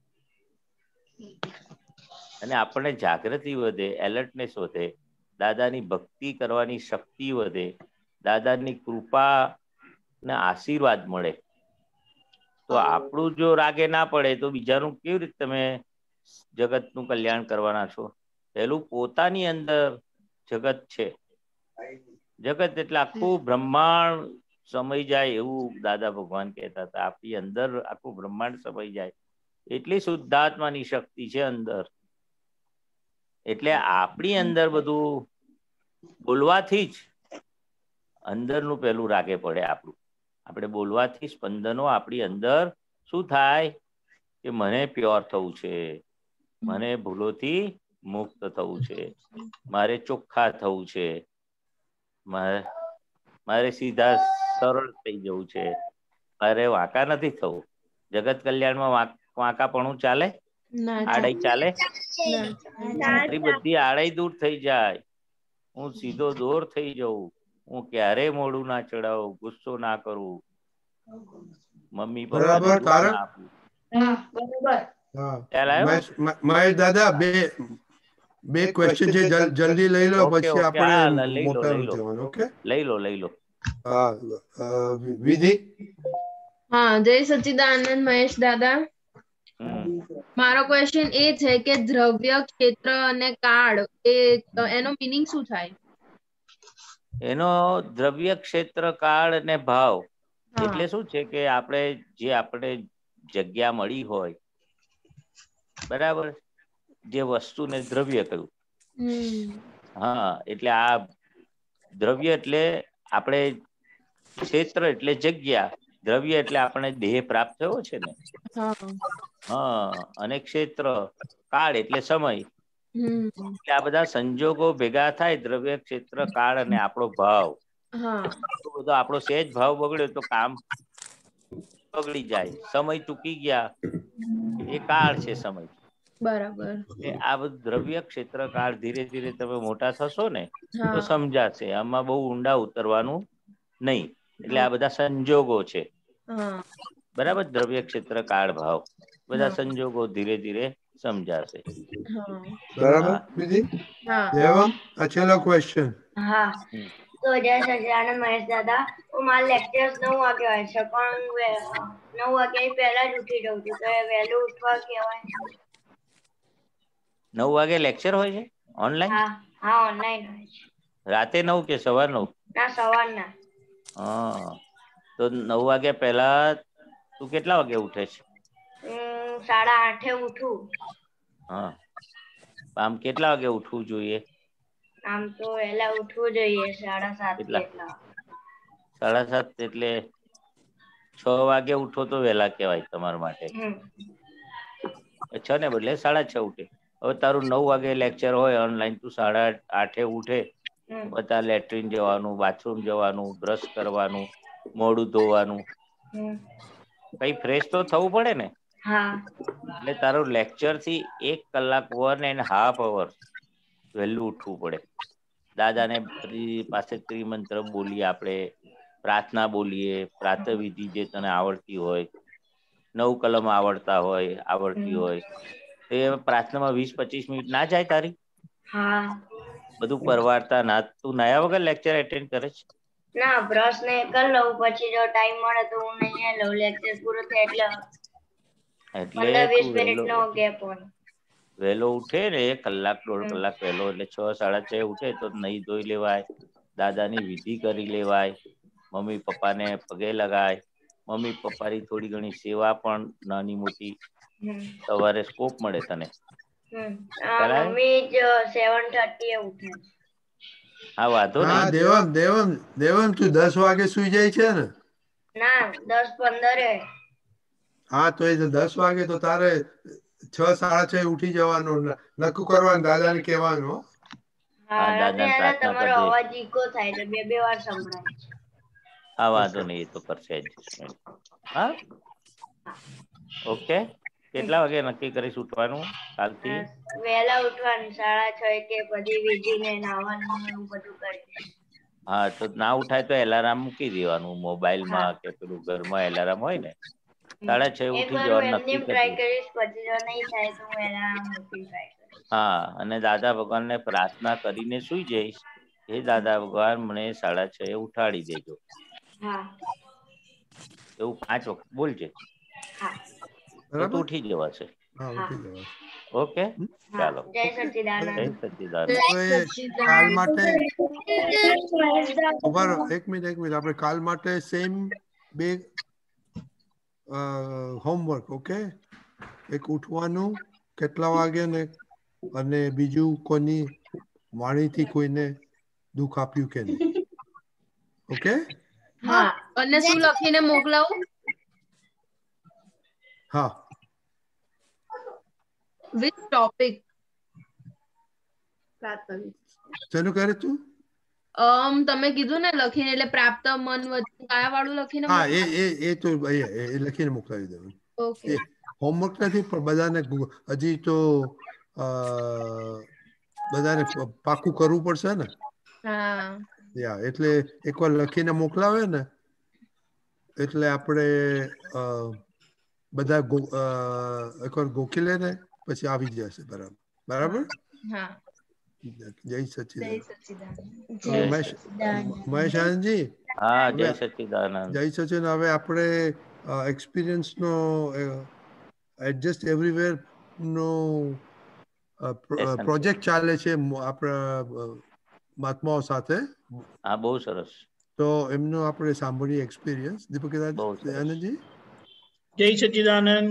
અને આપણને જાગૃતિ વધે, એલર્ટનેસ વધે, દાદાની ભક્તિ કરવાની શક્તિ વધે, દાદાની કૃપા ને આશીર્વાદ મળે. તો આપણું જો રાગે ના પડે તો બીજાનું કેવી રીતે તમે જગતનું કલ્યાણ કરવાના છો? પેલું પોતાની અંદર જગત છે. જગત એટલે આખું બ્રહ્માંડ સમય જાય એવું દાદા ભગવાન કહેતા હતા. આપણી અંદર આખું બ્રહ્માંડ સમય જાય એટલી શુદ્ધાત્માની શક્તિ છે અંદર. એટલે આપણી અંદર બધું બોલવાથી જ અંદરનું પેલું રાગે પડે. આપણું આપણે બોલવાથી સ્પંદનો આપણી અંદર શું થાય કે મને પ્યોર થવું છે, મને ભૂલોથી મુક્ત થવું છે, મારે ચોખ્ખા થવું છે, મારે મારે સીધા સરળ થઈ જવું છે, મારે વાંકા નથી થવું. જગત કલ્યાણમાં વાંકાપણું ચાલે? આડાઈ ચાલે? મારી બધી આડાઈ દૂર થઈ જાય, હું સીધો દોર થઈ જઉં, હું ક્યારે મોડું ના ચડાવું, ગુસ્સો ના કરું, મમ્મી પપ્પાને દુઃખ ના આપું. મહેશ દાદા બે બે ક્વેશ્ચન છે, જલ્દી લઈ લો પછી આપણે મોકલવાનું જવાનું. ઓકે લઈ લો લઈ લો. હા વિધિ. હા જય સચ્ચિદાનંદ મહેશ દાદા. મારો ક્વેશ્ચન એ છે કે દ્રવ્ય, ક્ષેત્ર અને કાળ એ એનો મીનિંગ શું થાય? એનો દ્રવ્ય, ક્ષેત્ર, કાળ અને ભાવ એટલે શું છે કે આપણે જે આપણે જગ્યા મળી હોય, બરાબર, જે વસ્તુને દ્રવ્ય કહ્યું. હા એટલે આ દ્રવ્ય એટલે આપણે, ક્ષેત્ર એટલે જગ્યા, દ્રવ્ય એટલે આપણે દેહ પ્રાપ્ત થયો છે ને, હા, અને ક્ષેત્ર કાળ એટલે સમય. એટલે આ બધા સંજોગો ભેગા થાય, દ્રવ્ય, ક્ષેત્ર, કાળ અને આપણો ભાવ. બધો આપણો સહેજ ભાવ બગડ્યો તો કામ બગડી જાય, સમય ચૂકી ગયા એ કાળ છે સમય. બરાબર. આ બધું દ્રવ્ય, ક્ષેત્ર, કાળ ધીરે ધીરે તમે મોટા થશો ને તો સમજાશે. આમાં બહુ ઊંડા ઉતરવાનું નહીં. એટલે આ બધા સંજોગો છે, બરાબર. દ્રવ્ય, ક્ષેત્ર, કાળ, ભાવ બધા સંજોગો ધીરે ધીરે સમજાશે. બરાબર વિધિ? દેવમ આ છેલ્લો ક્વેશ્ચન. હા તો જય સચ્ચિદાનંદ મહેશ દાદા, હું મારા લેક્ચર્સ નવ વાગે હોય છે પણ નવ વાગ્યા પહેલા જ ઉઠી જાઉં છું, તો એ વહેલું ઉઠવા કહેવાય? નવ વાગે લેક્ચર હોય છે ઓનલાઈન? હા ઓનલાઈન હોય છે. રાતે નવ કે સવાર નવ? ના સવારના. હા તો નવ વાગ્યા પહેલા તું કેટલા વાગે ઉઠે છે? હું સાડા આઠે ઉઠું. હા આમ કેટલા વાગે ઉઠવું જોઈએ? આમ તો વહેલા ઉઠવું જોઈએ, સાડા સાત જેટલા. સાડા સાત એટલે છ વાગે ઉઠો તો વહેલા કહેવાય તમારા માટે. છ ને બદલે સાડા છ ઉઠે. હવે તારું નવ વાગે લેક્ચર હોય ઓનલાઈન, તું સાડા આઠે ઉઠે, બધા લેટ્રિન જવાનું, બાથરૂમ જવાનું, બ્રશ કરવાનું, મોઢું ધોવાનું, કઈ ફ્રેશ તો થવું પડે ને. હા. એટલે તારું લેક્ચર થી એક કલાક વન એન્ડ હાફ અવર વહેલું ઉઠવું પડે. દાદાને પાસે ત્રિમંત્ર બોલીએ આપણે, પ્રાર્થના બોલીએ, પ્રાતઃ વિધિ જે તને આવડતી હોય, નવ કલમ આવડતા હોય આવડતી હોય તો એ પ્રાર્થનામાં વીસ પચીસ મિનિટ ના જાય તારી? હા. બધું પરવારતા ના તું નયા વગર લેક્ચર એટેન્ડ કરે છે? ના, બ્રશ ને કરી લઉં, પછી જો ટાઈમ મળે તો હું નહીં લઉં. લેક્ચર પૂરો થાય એટલે એટલે પંદર વીસ તું મિનિટ વહેલો નો ગેપ હોય. વહેલો ઉઠે ને એક કલાક દોઢ કલાક વહેલો એટલે છ સાડા છ ઉઠે તો નહીં ધોઈ લેવાય, દાદાની વિધિ કરી લેવાય, મમ્મી પપ્પાને પગે લગાય, મમ્મી પપ્પાની થોડી ઘણી સેવા પણ નાની મોટી સવારે સ્કોપ મળે તને. મમ્મી જ સેવન થર્ટી એ ઉઠે. હા વાંધો હા નહીં. દેવન દેવન દેવન તું દસ વાગે સુઈ જાય છે ને? ના, દસ પંદરે. હા તો એ દસ વાગે તો તારે છ સાડા છ ઉઠી જવાનું, નક્કું કરવાનું, દાદાને કહેવાનું. હા, દાદા તમારો અવાજ ઈકો થાય એટલે બે બે વાર સંભળાય છે. હા વાંધો નહીં, એ તો કરશે એડજસ્ટમેન્ટ. હા ઓકે. કેટલા વાગે નક્કી કરીશ ઉઠવાનું કાલથી? વહેલા ઉઠવાનું, સાડા છ કે બધી વિધિ ને નાવાનું એવું બધું કરીશ. હા તો ના ઉઠાય તો એલાર્મ મૂકી દેવાનું મોબાઈલમાં કે પેલું ઘરમાં એલાર્મ હોય ને, સાડા છ ઉઠી જવાનું નક્કી કરી. હા, અને દાદા ભગવાનને પ્રાર્થના કરીને સુઈ જઈશ, હે દાદા ભગવાન મને સાડા છ એ ઉઠાડી દેજો. હા. એવું પાંચ વખત બોલજે. તો તું ઉઠી જવાશે. ઓકે ચાલો. જય સચ્ચિદાનંદ. જય સચ્ચિદાનંદ. કાલ માટે ઉભા રહો, એક મિનિટ એક મિનિટ આપણે કાલ માટે સેમ બે હોમવર્ક. ઓકે, એક ઉઠવાનું કેટલા વાગે ને, અને બીજું કોની વાણીથી કોઈને દુઃખ આપ્યું કે નહીં. ઓકે. હા, અને શું લખીને મોકલાવું? હા. With topic. શેનું કરે તું? અમ તમે કીધું ને લખીને, એટલે પ્રાપ્ત મન વચન કાયા વાળું લખીને? હા, એ એ એ તો એ લખીને મોકલાવી દેવાનું. ઓકે. હોમવર્ક નથી પણ બધાને હજી તો બધાને પાકું કરવું પડશે ને. હા. યા એટલે એકવાર લખીને મોકલાવે ને એટલે આપણે બધા એકવાર ગોખી લે ને પછી આવી જશે. બરાબર બરાબર. હા. જય સચ્ચિદાનંદ. મહેશ આનંદજી. હા, જય સચ્ચિદાનંદ. જય સચ્ચિદાનંદ. હવે આપણે એક્સપિરિયન્સ નો એડજસ્ટ એવરીવેર નો પ્રોજેક્ટ ચાલે છે આપણા મહાત્માઓ સાથે. હા, બહુ સરસ. તો એમનો આપણે સાંભળીએ એક્સપિરિયન્સ. દીપક આનંદજી. જય સચ્ચિદાનંદ.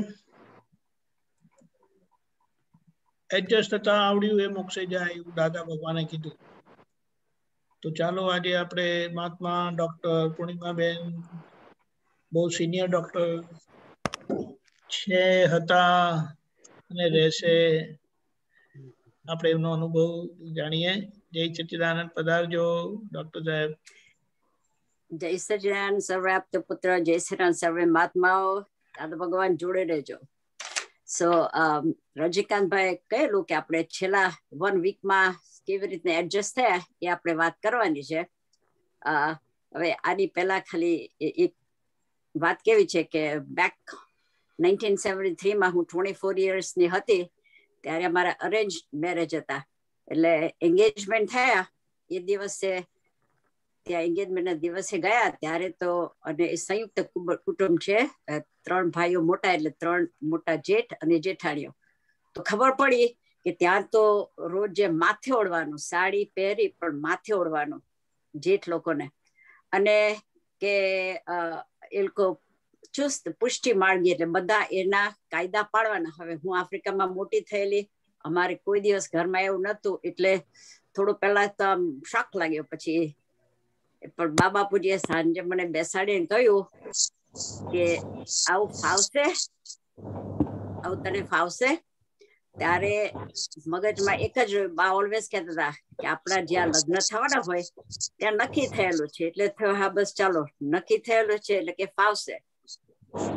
એડજસ્ટ થતા આવડ્યું એ મોક્ષે જાય એવું દાદા ભગવાને કીધું. તો ચાલો આજે આપણે મહાત્મા ડોક્ટર પૂર્ણિમાબેન બહુ સિનિયર ડોક્ટર છે, હતા અને રહેશે. આપણે એમનો અનુભવ જાણીએ. જય સચ્ચિદાનંદ. પધારજો ડોક્ટર સાહેબ. જય સચ્ચિદાનંદ. સર્વે આપતો પુત્ર જય શ્રી સર્વે મહાત્માઓ, દાદા ભગવાન જોડે રહેજો. સો રજનીકાંતભાઈ કહેલું કે આપણે છેલ્લા વન વીકમાં કેવી રીતે એડજસ્ટ થયા એ આપણે વાત કરવાની છે. હવે આની પહેલા ખાલી એક વાત કેવી છે કે બેક નાઇન્ટીન સેવન્ટી થ્રી માં હું ટ્વેન્ટી ફોર યર્સની હતી ત્યારે અમારા અરેન્જ મેરેજ હતા. એટલે એન્ગેજમેન્ટ થયા એ દિવસે ત્યાં એન્ગેજમેન્ટના દિવસે ગયા ત્યારે તો, અને એ સંયુક્ત કુટુંબ છે, ત્રણ ભાઈઓ મોટા એટલે ત્રણ મોટા જેઠ અને જેઠાણીઓ. તો ખબર પડી કે ત્યાં તો રોજ માથે ઓળવાનું, સાડી પહેરી પણ માથે ઓળવાનું જેઠ લોકોને, અને કે એ લોકો ચુસ્ત પુષ્ટિ માર્ગી એટલે બધા એના કાયદા પાડવાના. હવે હું આફ્રિકામાં મોટી થયેલી, અમારે કોઈ દિવસ ઘરમાં એવું નતું એટલે થોડું પહેલા તો આમ શોક લાગ્યો. પછી પણ બા બાપુજીએ સાંજે મને બેસાડીને કહ્યું કે આવું ફાવશે, આવું તને ફાવશે. ત્યારે મગજમાં એક જ બા ઓલવેઝ કહેતા હતા કે આપણા જ્યાં લગ્ન થવાના હોય ત્યાં નક્કી થયેલું છે. એટલે થયો હા બસ ચાલો નક્કી થયેલું છે એટલે કે ફાવશે.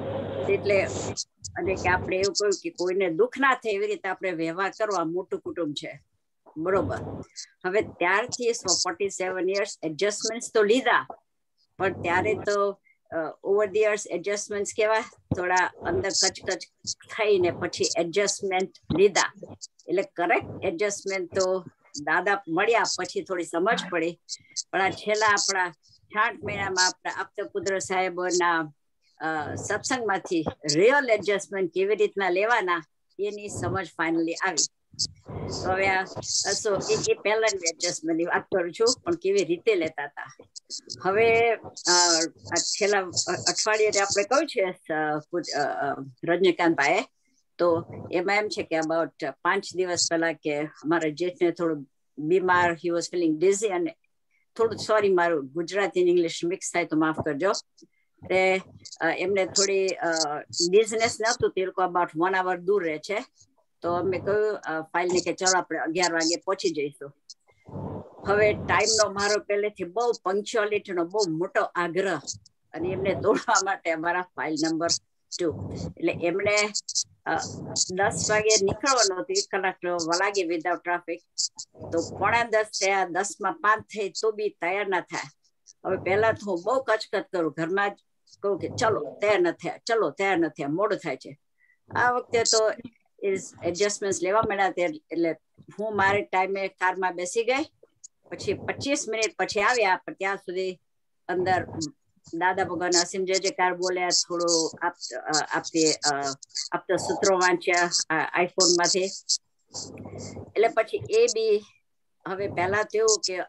એટલે અને કે આપણે એવું કહ્યું કે કોઈને દુઃખ ના થાય એવી રીતે આપણે વ્યવહાર કરવો, આ મોટું કુટુંબ છે, બરોબર. હવે ત્યારથી ફોર્ટી સેવન યર્સ એડજસ્ટમેન્ટ તો લીધા, પણ ત્યારે તો ઓવર ધ યર્સ એડજસ્ટમેન્ટ કેવા થોડા અંદર કચકચ થઈને પછી એડજસ્ટમેન્ટ લીધા. એટલે કરેક્ટ એડજસ્ટમેન્ટ તો દાદા મળ્યા પછી થોડી સમજ પડી, પણ આ છેલ્લા આપણા આઠ મહિનામાં આપણા આપતા પુત્ર સાહેબોના સત્સંગમાંથી રિયલ એડજસ્ટમેન્ટ કેવી રીતના લેવાના એની સમજ ફાઇનલી આવી. તો હવે આ એ પહેલાની એડજસ્ટમેન્ટની વાત કરું છું, પણ કેવી રીતે લેતા હતા. હવે છેલ્લા અઠવાડિયે આપણે કહ્યું છે રજનીકાંતભાઈ, તો એમાં એમ છે કે અબાઉટ પાંચ દિવસ પહેલા કે અમારા જેઠને થોડું બીમાર, હી વોઝ ફીલિંગ ડિઝી, અને થોડું સોરી મારું ગુજરાતી ઇંગ્લિશ મિક્સ થાય તો માફ કરજો. એમને થોડી બિઝનેસ નહોતું, તે લોકો અબાઉટ વન આવર દૂર રહે છે. તો અમે કહ્યું ફાઇલ ને કે ચલો આપણે અગિયાર વાગે પહોંચી જઈશું. હવે ટાઈમનો મારો પહેલેથી બહુ પંક્ચ્યુઆલિટીનો બહુ મોટો આગ્રહ, અને એમને દોડવા માટે અમારા ફાઇલ નંબર ટુ. એટલે એમને દસ વાગે નીકળવાનું હતું, એક કલાક વલાગી વિધાઉટ ટ્રાફિક. તો પોણા દસ થયા, દસ માં પાંચ થઈ તો બી તૈયાર ના થાય. હવે પહેલા તો હું બહુ કચકચ કરું, ઘરમાં જ કહું કે ચલો તૈયાર ન થયા, ચલો તૈયાર ન થયા, મોડું થાય છે. આ વખતે તો એડજસ્ટમેન્ટ લેવા મળ્યા, એટલે હું મારી ટાઈમે કારમાં બેસી ગઈ. પછી પચીસ મિનિટ પછી આવ્યા, પણ ત્યાં સુધી અંદર દાદા ભગવાન અસીમ જય જયકાર બોલ્યા, થોડું આપતી આપતા સૂત્રો વાંચ્યા આઈફોન માંથી. એટલે પછી એ બી હવે પહેલા તો એવું કે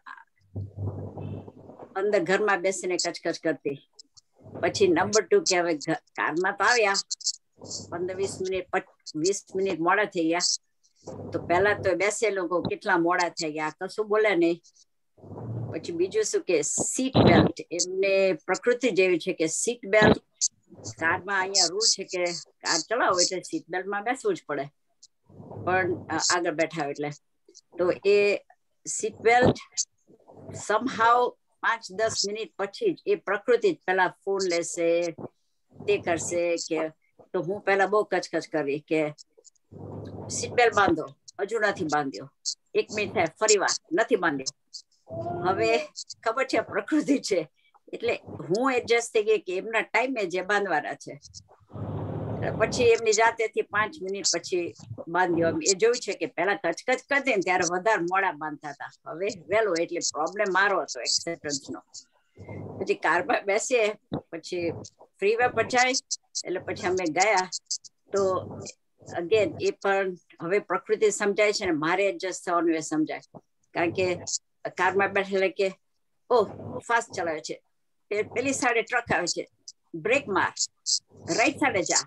અંદર ઘરમાં બેસીને કચકચ કરતી. પછી નંબર ટુ કે હવે કારમાં તો આવ્યા, પંદર વીસ મિનિટ વીસ મિનિટ મોડા થઈ ગયા. તો પહેલા તો બેસે લોકો કેટલા મોડા થઈ ગયા, કશું બોલે નહીં. પછી બીજું શું કે સીટ બેલ્ટ, એમને પ્રકૃતિ જેવી છે કે સીટ બેલ્ટ કારમાં અહીંયા રૂલ છે કે કાર ચલાવો એટલે સીટ બેલ્ટમાં બેસવું જ પડે, પણ આગળ બેઠા એટલે. તો એ સીટ બેલ્ટ સમહાવ પાંચ દસ મિનિટ પછી જ એ પ્રકૃતિ પેલા ફોન લેશે, તે કરશે કે. તો હું પેલા બહુ કચકચ કરવી કે સીટ બેલ્ટ બાંધો, હજુ નથી બાંધ્યો, એક મિનિટ થાય ફરી વાર નથી બાંધ્યો. હવે ખબર છે પ્રકૃતિ છે, એટલે હું એડજસ્ટ થઈ ગઈ કે એમના ટાઈમે જે બાંધવાના છે. પછી એમની જાતેથી પાંચ મિનિટ પછી બાંધ્યો. એ જોયું છે કે પેલા કચકચ કરતી ને ત્યારે વધારે મોડા બાંધતા હતા, હવે વહેલો. એટલે પ્રોબ્લેમ મારો હતો એક્સેપ્ટન્સ નો. પછી કારમાં બેસીએ, પછી ફ્રી વે પર જાય, એટલે પછી અમે ગયા. તો અગેન એ પણ હવે પ્રકૃતિ સમજાય છે ને મારે એડજસ્ટ થવાનું એ સમજાય. કારણ કે કારમાં બેઠેલા કે ઓ ફાસ્ટ ચલાવે છે, પેલી સાઈડે ટ્રક આવે છે, બ્રેક માર, રાઈટ સાઈડે જા,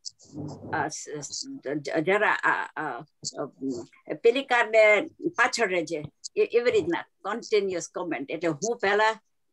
જરા પેલી કાર ને પાછળ રહેજે, એવી રીતના કન્ટિન્યુઅસ કોમેન્ટ. એટલે હું પેલા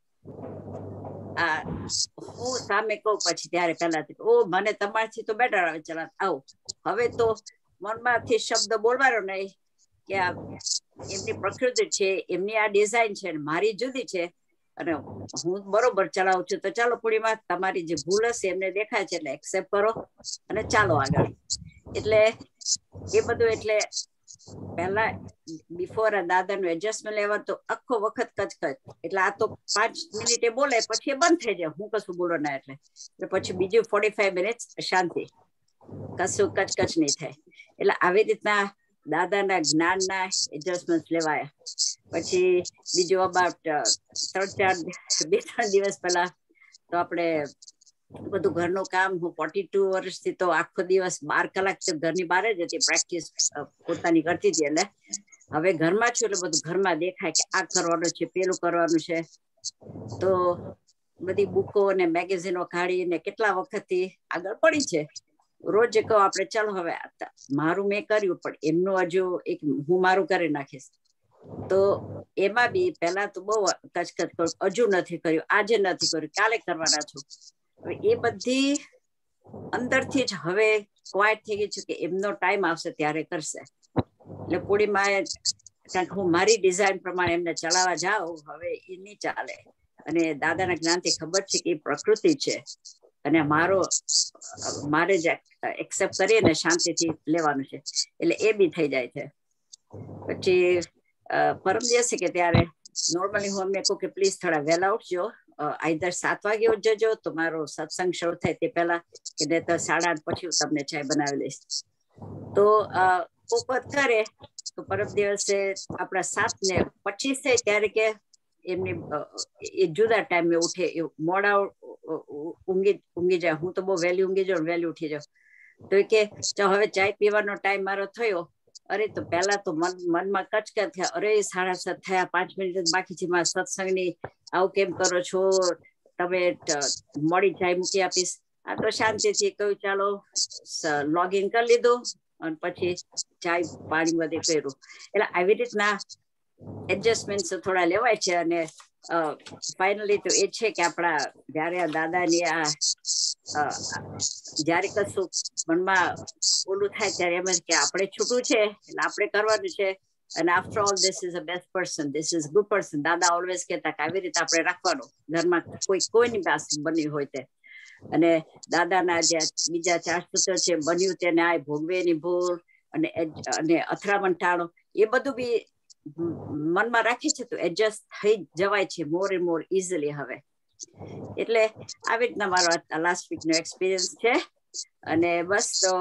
હું સામે કહું, પછી ત્યારે પેલા ઓ મને તમારથી તો બેટર આવે ચલા આવો. હવે તો મનમાંથી શબ્દ બોલવાનો નહીં કે એમની પ્રકૃતિ છે, એમની આ ડિઝાઇન છે, મારી જુદી છે, અને હું બરોબર ચલાવું છું. તો ચાલો પૂર્ણિમા, તમારી જે ભૂલ હશે એમને દેખાય છે, એટલે એક્સેપ્ટ કરો અને ચાલો આગળ. એટલે એ બધું એટલે પહેલા બિફોર આ દાદાનું એડજસ્ટમેન્ટ લેવા તો આખો વખત કચકચ. એટલે આ તો પાંચ મિનિટે બોલે પછી એ બંધ થઈ જાય, હું કશું બોલો ના. એટલે પછી બીજું ફોર્ટી ફાઈવ મિનિટ શાંતિ, કશું કચકચ નહીં થાય. એટલે આવી રીતના દાદાના જ્ઞાનના એડજસ્ટમેન્ટ લેવાયા. પછી બીજું અબાઉટ ત્રણ ચાર બે ત્રણ દિવસ પહેલા તો આપણે બધું ઘરનું કામ, હું ફોર્ટી ટુ વર્ષથી તો આખો દિવસ બાર કલાક તો ઘરની બહાર જ હતી, પ્રેક્ટિસ પોતાની કરતી હતી. એટલે હવે ઘરમાં છું, એટલે બધું ઘરમાં દેખાય કે આ કરવાનું છે, પેલું કરવાનું છે. તો બધી બુકો અને મેગેઝીનો કાઢીને કેટલા વખતથી આગળ પડી છે. રોજ કહો આપણે ચાલો હવે મારું મેં કર્યું, પણ એમનું હજુ એક હું મારું કરી નાખીશ. તો એમાં બી પેલા તો બહુ કચકચ કરું, હજુ નથી કર્યું, આજે નથી કર્યું, કાલે કરવાના છું. હવે એ બધી અંદરથી જ હવે ક્વાઇટ થઈ ગઈ છે કે એમનો ટાઈમ આવશે ત્યારે કરશે. એટલે પૂર્ણિમાએ કારણ કે હું મારી ડિઝાઇન પ્રમાણે એમને ચલાવવા જાઉં, હવે એ નહીં ચાલે. અને દાદાના જ્ઞાનથી ખબર છે કે એ પ્રકૃતિ છે, અને મારો મારે જ એક્સેપ્ટ કરીને શાંતિથી લેવાનું છે, એટલે એ બી થઈ જાય છે. પછી પરમ દિવસે કે ત્યારે નોર્મલી હું અમને કહું કે પ્લીઝ થોડા વહેલા ઉઠજો, આઈધર સાત વાગે ઉઠજો તો મારો સત્સંગ શરૂ થાય તે પહેલા, કે નહીં તો સાડા આઠ પછી હું તમને ચાય બનાવી લઈશ. તો કોક વાત કરે તો પરમ દિવસે આપણા સાત ને પચીસ થાય ત્યારે કે એમની એ જુદા ટાઈમે ઉઠે, મોડા ઊંઘી ઊંઘી જાય. હું તો બહુ વહેલી ઊંઘી જાઉં, વહેલી ઉઠી જાઉં. તો એ કે હવે ચાય પીવાનો ટાઈમ મારો થયો. અરે તો પેલા તો મન મનમાં કચકચ થયા, અરે સાડા સાત થયા, પાંચ મિનિટ બાકી છે મારા સત્સંગની, આવું કેમ કરો છો તમે, મોડી ચાય મૂકી આપીશ. આ તો શાંતિથી કહ્યું ચાલો લોગિન કરી લીધું અને પછી ચાય પાણી બધે કર્યું. એટલે આવી રીતના એડજસ્ટમેન્ટ થોડા લેવાય છે. અને ફાઇનલી તો એ છે કે આપણા જયારે આ દાદાની આ જયારે કશું મનમાં ઓલું થાય ત્યારે એમ કે આપણે છૂટું છે એટલે આપણે કરવાનું છે. અને after all this is a best person, this is good person. દાદા ઓલવેઝ કહેતા કે આવી રીતે આપણે રાખવાનું ઘરમાં, કોઈ કોઈની પાસે બન્યું હોય તે. અને દાદાના જે બીજા ચાર સૂત્ર છે, બન્યું તેને આ ભોગવે ની ભૂલ અને અને અથડામણ ટાળો, એ બધું બી મનમાં રાખે છે તો એડજસ્ટ થઈ જવાય છે મોર એન્ડ મોર ઇઝીલી હવે. એટલે આવી રીતના મારો લાસ્ટ વીક નો એક્સપિરિયન્સ છે. અને બસ તો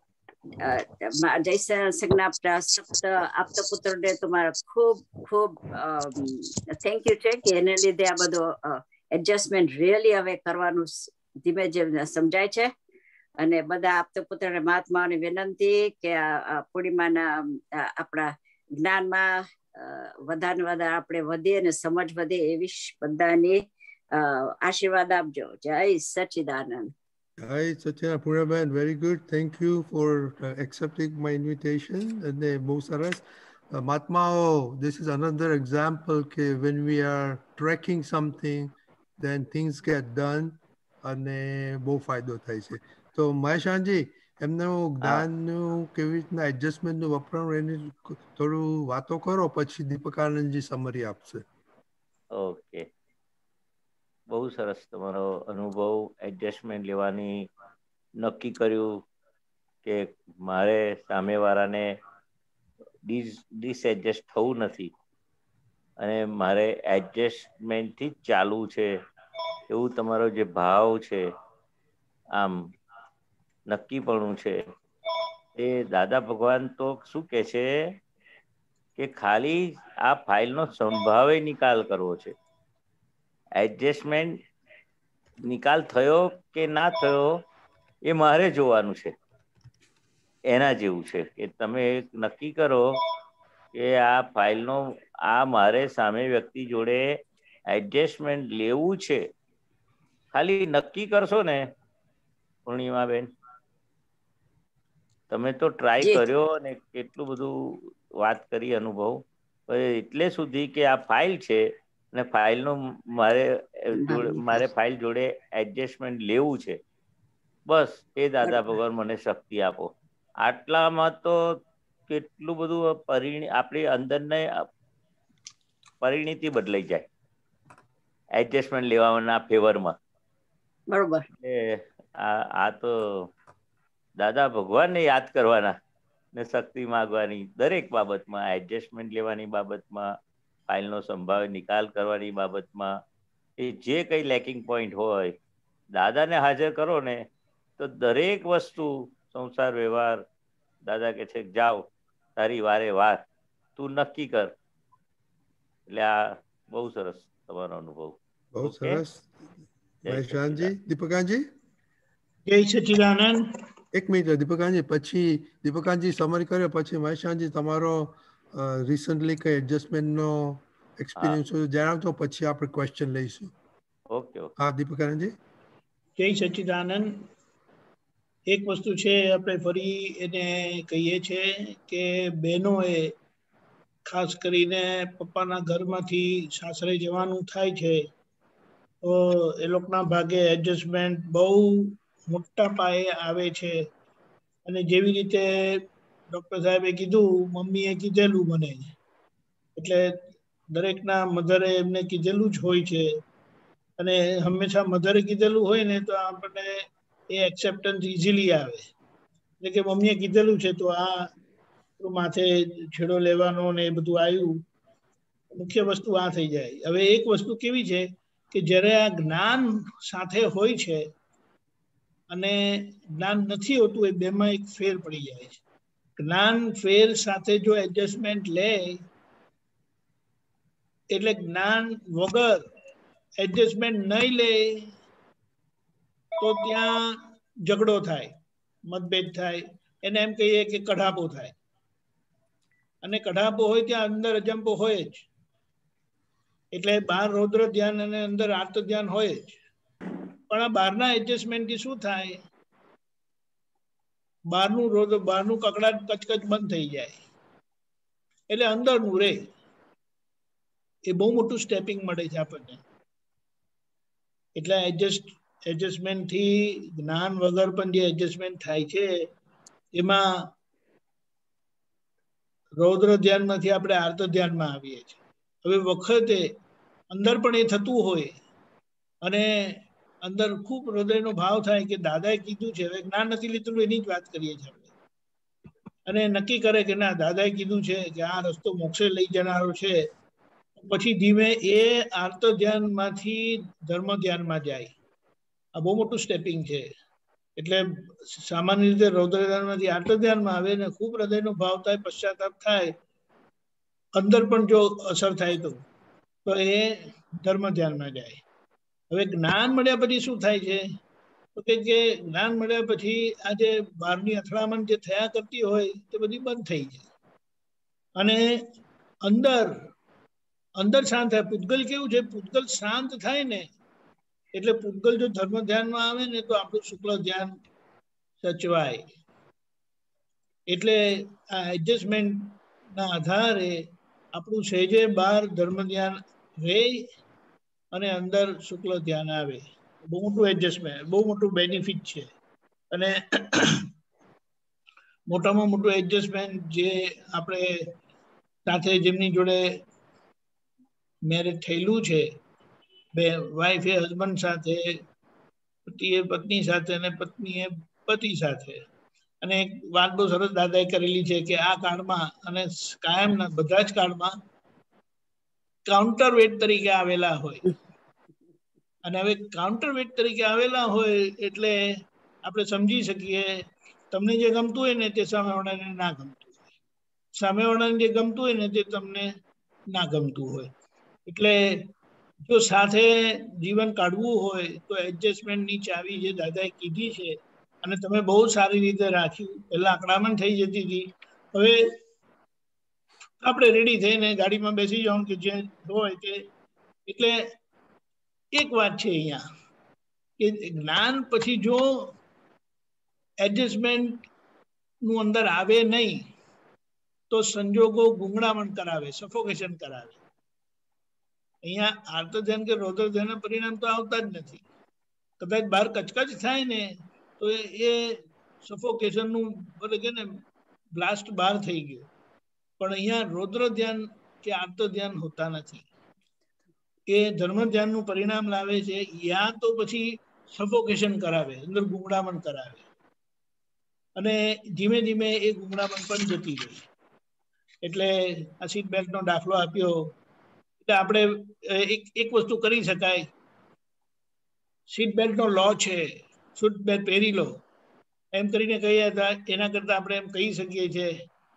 જય સંજ્ઞા આપતા પુત્ર ને તો મારા ખૂબ ખૂબ થેન્ક યુ છે કે એને લીધે આ બધો એડજસ્ટમેન્ટ રિયલી હવે કરવાનું ધીમે ધીમે સમજાય છે. અને બધા આપતા પુત્ર ને મહાત્માઓની વિનંતી કે પૂર્ણિમાના આપણા જ્ઞાનમાં વધારે વધારે આપણે વધીએ અને સમજ વધે એવી બધાની આશીર્વાદ આપજો. જય સચ્ચિદાનંદ. Hi, Sachina Puraban, very good. Thank you for uh, accepting my invitation. And uh, bhau saras. Uh, Mahatmao, this is another example that when we are tracking something, then things get done and bhau faydo થાય છે. તો મહેશાનજી, એમનું જ્ઞાનનું કેવી રીતના એડજસ્ટમેન્ટનું વપરાણ એની થોડું વાતો કરો, પછી દીપકાનંદજી સમરી આપશે. ઓકે, બહુ સરસ તમારો અનુભવ. એડજસ્ટમેન્ટ લેવાની નક્કી કર્યું કે મારે સામેવાળાને ડિસ ડિસએડજસ્ટ થવું નથી અને મારે એડજસ્ટમેન્ટથી જ ચાલવું છે, એવું તમારો જે ભાવ છે, આમ નક્કીપણું છે, એ દાદા ભગવાન તો શું કહે છે કે ખાલી આ ફાઇલનો સંભાવે નિકાલ કરવો છે. એડજસ્ટમેન્ટ નિકાલ થયો કે ના થયો એ મારે જોવાનું છે. એના જેવું છે કે તમે નક્કી કરો કે આ ફાઇલનો આ મારે સામે વ્યક્તિ જોડે એડજસ્ટમેન્ટ લેવું છે. ખાલી નક્કી કરશો ને પૂર્ણિમાબેન, તમે તો ટ્રાય કર્યો અને કેટલું બધું વાત કરી અનુભવ, એટલે સુધી કે આ ફાઇલ છે અને ફાઇલનો મારે મારે ફાઇલ જોડે એડજસ્ટમેન્ટ લેવું છે, બસ એ દાદા ભગવાન મને શક્તિ આપો. આટલામાં તો કેટલું બધું પરિણી આપણી અંદરને પરિણીતિ બદલાઈ જાય એડજસ્ટમેન્ટ લેવાના ફેવરમાં. બરોબર. આ આ તો દાદા ભગવાનને યાદ કરવાના ને શક્તિ માંગવાની દરેક બાબતમાં, એડજસ્ટમેન્ટ લેવાની બાબતમાં, ફાઇલનો સંભાવે નિકાલ કરવાની બાબતમાં, એ જે કંઈ લેકિંગ પોઈન્ટ હોય દાદાને હાજર કરો ને તો દરેક વસ્તુ સંસાર વ્યવહાર દાદા કે છે જાઓ તારી વારે વાર, તું નક્કી કર. એટલે આ બહુ સરસ તમારો અનુભવ. બહુ સરસ. મહેશાનજી, દીપકાનજી. જય સચ્ચિદાનંદ. એક મિનિટ દીપકાનજી, પછી દીપકાનજી સમરી કર્યો પછી મહેશાનજી તમારો રિસન્ટલી કઈ એડજસ્ટમેન્ટનો એક્સપિરિયન્સ જણાવતો, પછી આપણે ક્વેશ્ચન લઈશું. Okay okay. હા દીપકાનંદજી. જય સચ્ચિદાનંદ. એક વસ્તુ છે આપણે ફરી એને કહીએ છીએ કે બહેનોએ ખાસ કરીને પપ્પાના ઘરમાંથી સાસરે જવાનું થાય છે તો એ લોકોના ભાગે એડજસ્ટમેન્ટ બહુ મોટા પાયે આવે છે. અને જેવી રીતે ડૉક્ટર સાહેબે કીધું, મમ્મીએ કીધેલું મને, એટલે દરેકના મધરે એમને કીધેલું જ હોય છે અને હંમેશા મધરે કીધેલું હોય ને તો આપણને એ એક્સેપ્ટન્સ ઇઝીલી આવે. એટલે કે મમ્મીએ કીધેલું છે તો આ માથે છેડો લેવાનો ને એ બધું આવ્યું, મુખ્ય વસ્તુ આ થઈ જાય. હવે એક વસ્તુ કેવી છે કે જ્યારે આ જ્ઞાન સાથે હોય છે અને જ્ઞાન નથી હોતું, એ બેમાં એક ફેર પડી જાય છે. જ્ઞાન ફેર સાથે જો એડજસ્ટમેન્ટ લે એટલે જ્ઞાન વગર એડજસ્ટમેન્ટ નહીં લે તો ત્યાં ઝઘડો થાય, મતભેદ થાય, એને એમ કહીએ કે કઢાપો થાય. અને કઢાપો હોય ત્યાં અંદર અજંપો હોય જ. એટલે બહાર રૌદ્ર ધ્યાન અને અંદર આર્ત ધ્યાન હોય જ. પણ આ બહારના એડજસ્ટમેન્ટથી શું થાય, બહારનું રૌદ્ર બહારનું કકડાટ કચકચ બંધ થઈ જાય, એટલે અંદરનું રે. એ બહુ મોટું સ્ટેપિંગ મળે છે આપણને. એટલે એડજસ્ટ એડજસ્ટમેન્ટથી જ્ઞાન વગર પણ જે એડજસ્ટમેન્ટ થાય છે એમાં રૌદ્ર ધ્યાનમાંથી આપણે આર્ત ધ્યાનમાં આવીએ છીએ. હવે વખતે અંદર પણ એ થતું હોય અને અંદર ખૂબ હૃદયનો ભાવ થાય કે દાદાએ કીધું છે, હવે જ્ઞાન નથી લીધું એની જ વાત કરીએ છીએ આપણે, અને નક્કી કરે કે ના દાદાએ કીધું છે કે આ રસ્તો મોક્ષે લઈ જનારો છે, પછી ધીમે એ આર્ત ધ્યાનમાંથી ધર્મ ધ્યાનમાં જાય. આ બહુ મોટું સ્ટેપિંગ છે. એટલે સામાન્ય રીતે રૌદ્ર ધ્યાનમાંથી આર્ત ધ્યાનમાં આવે ને ખૂબ હૃદયનો ભાવ થાય, પશ્ચાતાપ થાય, અંદર પણ જો અસર થાય તો તો એ ધર્મ ધ્યાનમાં જાય. હવે જ્ઞાન મળ્યા પછી શું થાય છે તો કે જે જ્ઞાન મળ્યા પછી આ જે બહારની અથડામણ જે થયા કરતી હોય તે બધી બંધ થઈ જાય અને અંદર અંદર શાંત થાય. પૂતગલ કેવું છે, પૂતગલ શાંત થાય ને એટલે પૂતગલ જો ધર્મ ધ્યાનમાં આવે ને તો આપણું શુક્લ ધ્યાન સચવાય. એટલે આ એડજસ્ટમેન્ટના આધારે આપણું સહેજે બહાર ધર્મ ધ્યાન રહે અને અંદર શુક્લ ધ્યાન આવે. બહુ મોટું એડજસ્ટમેન્ટ, બહુ મોટું બેનિફિટ છે. અને મોટામાં મોટું એડજસ્ટમેન્ટ જે આપણે સાથે જેમની જોડે મેરેજ થયેલું છે, બે વાઈફ એ હસબન્ડ સાથે, પતિએ પત્ની સાથે અને પત્નીએ પતિ સાથે. અને એક વાત બહુ સરસ દાદાએ કરેલી છે કે આ કાળમાં અને કાયમના બધા જ કાળમાં કાઉન્ટર વેટ તરીકે આવેલા હોય. અને હવે કાઉન્ટર વેટ તરીકે આવેલા હોય એટલે આપણે સમજી શકીએ તમને જે ગમતું હોય ને તે સામેવાળાને ના ગમતું હોય, સામેવાળાને જે ગમતું હોય ને તે તમને ના ગમતું હોય. એટલે જો સાથે જીવન કાઢવું હોય તો એડજસ્ટમેન્ટની ચાવી જે દાદાએ કીધી છે અને તમે બહુ સારી રીતે રાખ્યું. પહેલા આકડામણ થઈ જતી હતી, હવે આપણે રેડી થઈને ગાડીમાં બેસી જવાનું કે જે હોય તે. એટલે એક વાત છે અહીંયા કે જ્ઞાન પછી જો એડજસ્ટમેન્ટ નું અંદર આવે નહીં તો સંજોગો ગુંગળામણ કરાવે, સફોકેશન કરાવે. અહીંયા આર્ત ધ્યાન કે રૌદ્ર ધ્યાન પરિણામ તો આવતા જ નથી. કદાચ બહાર કચકચ થાય ને તો એ સફોકેશન નું બોલે કે ને બ્લાસ્ટ બહાર થઈ ગયો. પણ અહીંયા રૌદ્ર ધ્યાન કે આર્ત ધ્યાન હોતા નથી. એ ધર્મ ધ્યાનનું પરિણામ લાવે છે. યા તો પછી સફોકેશન કરાવે, અંદર ગુંગળામણ કરાવે અને ધીમે ધીમે એ ગુંગળામણ પણ જતી રહે. એટલે આ સીટ બેલ્ટનો દાખલો આપ્યો એટલે આપણે એક એક વસ્તુ કરી શકાય. સીટ બેલ્ટનો લો છે, સીટ બેલ્ટ પહેરી લો એમ કરીને કહીએ હતા. એના કરતા આપણે એમ કહી શકીએ છીએ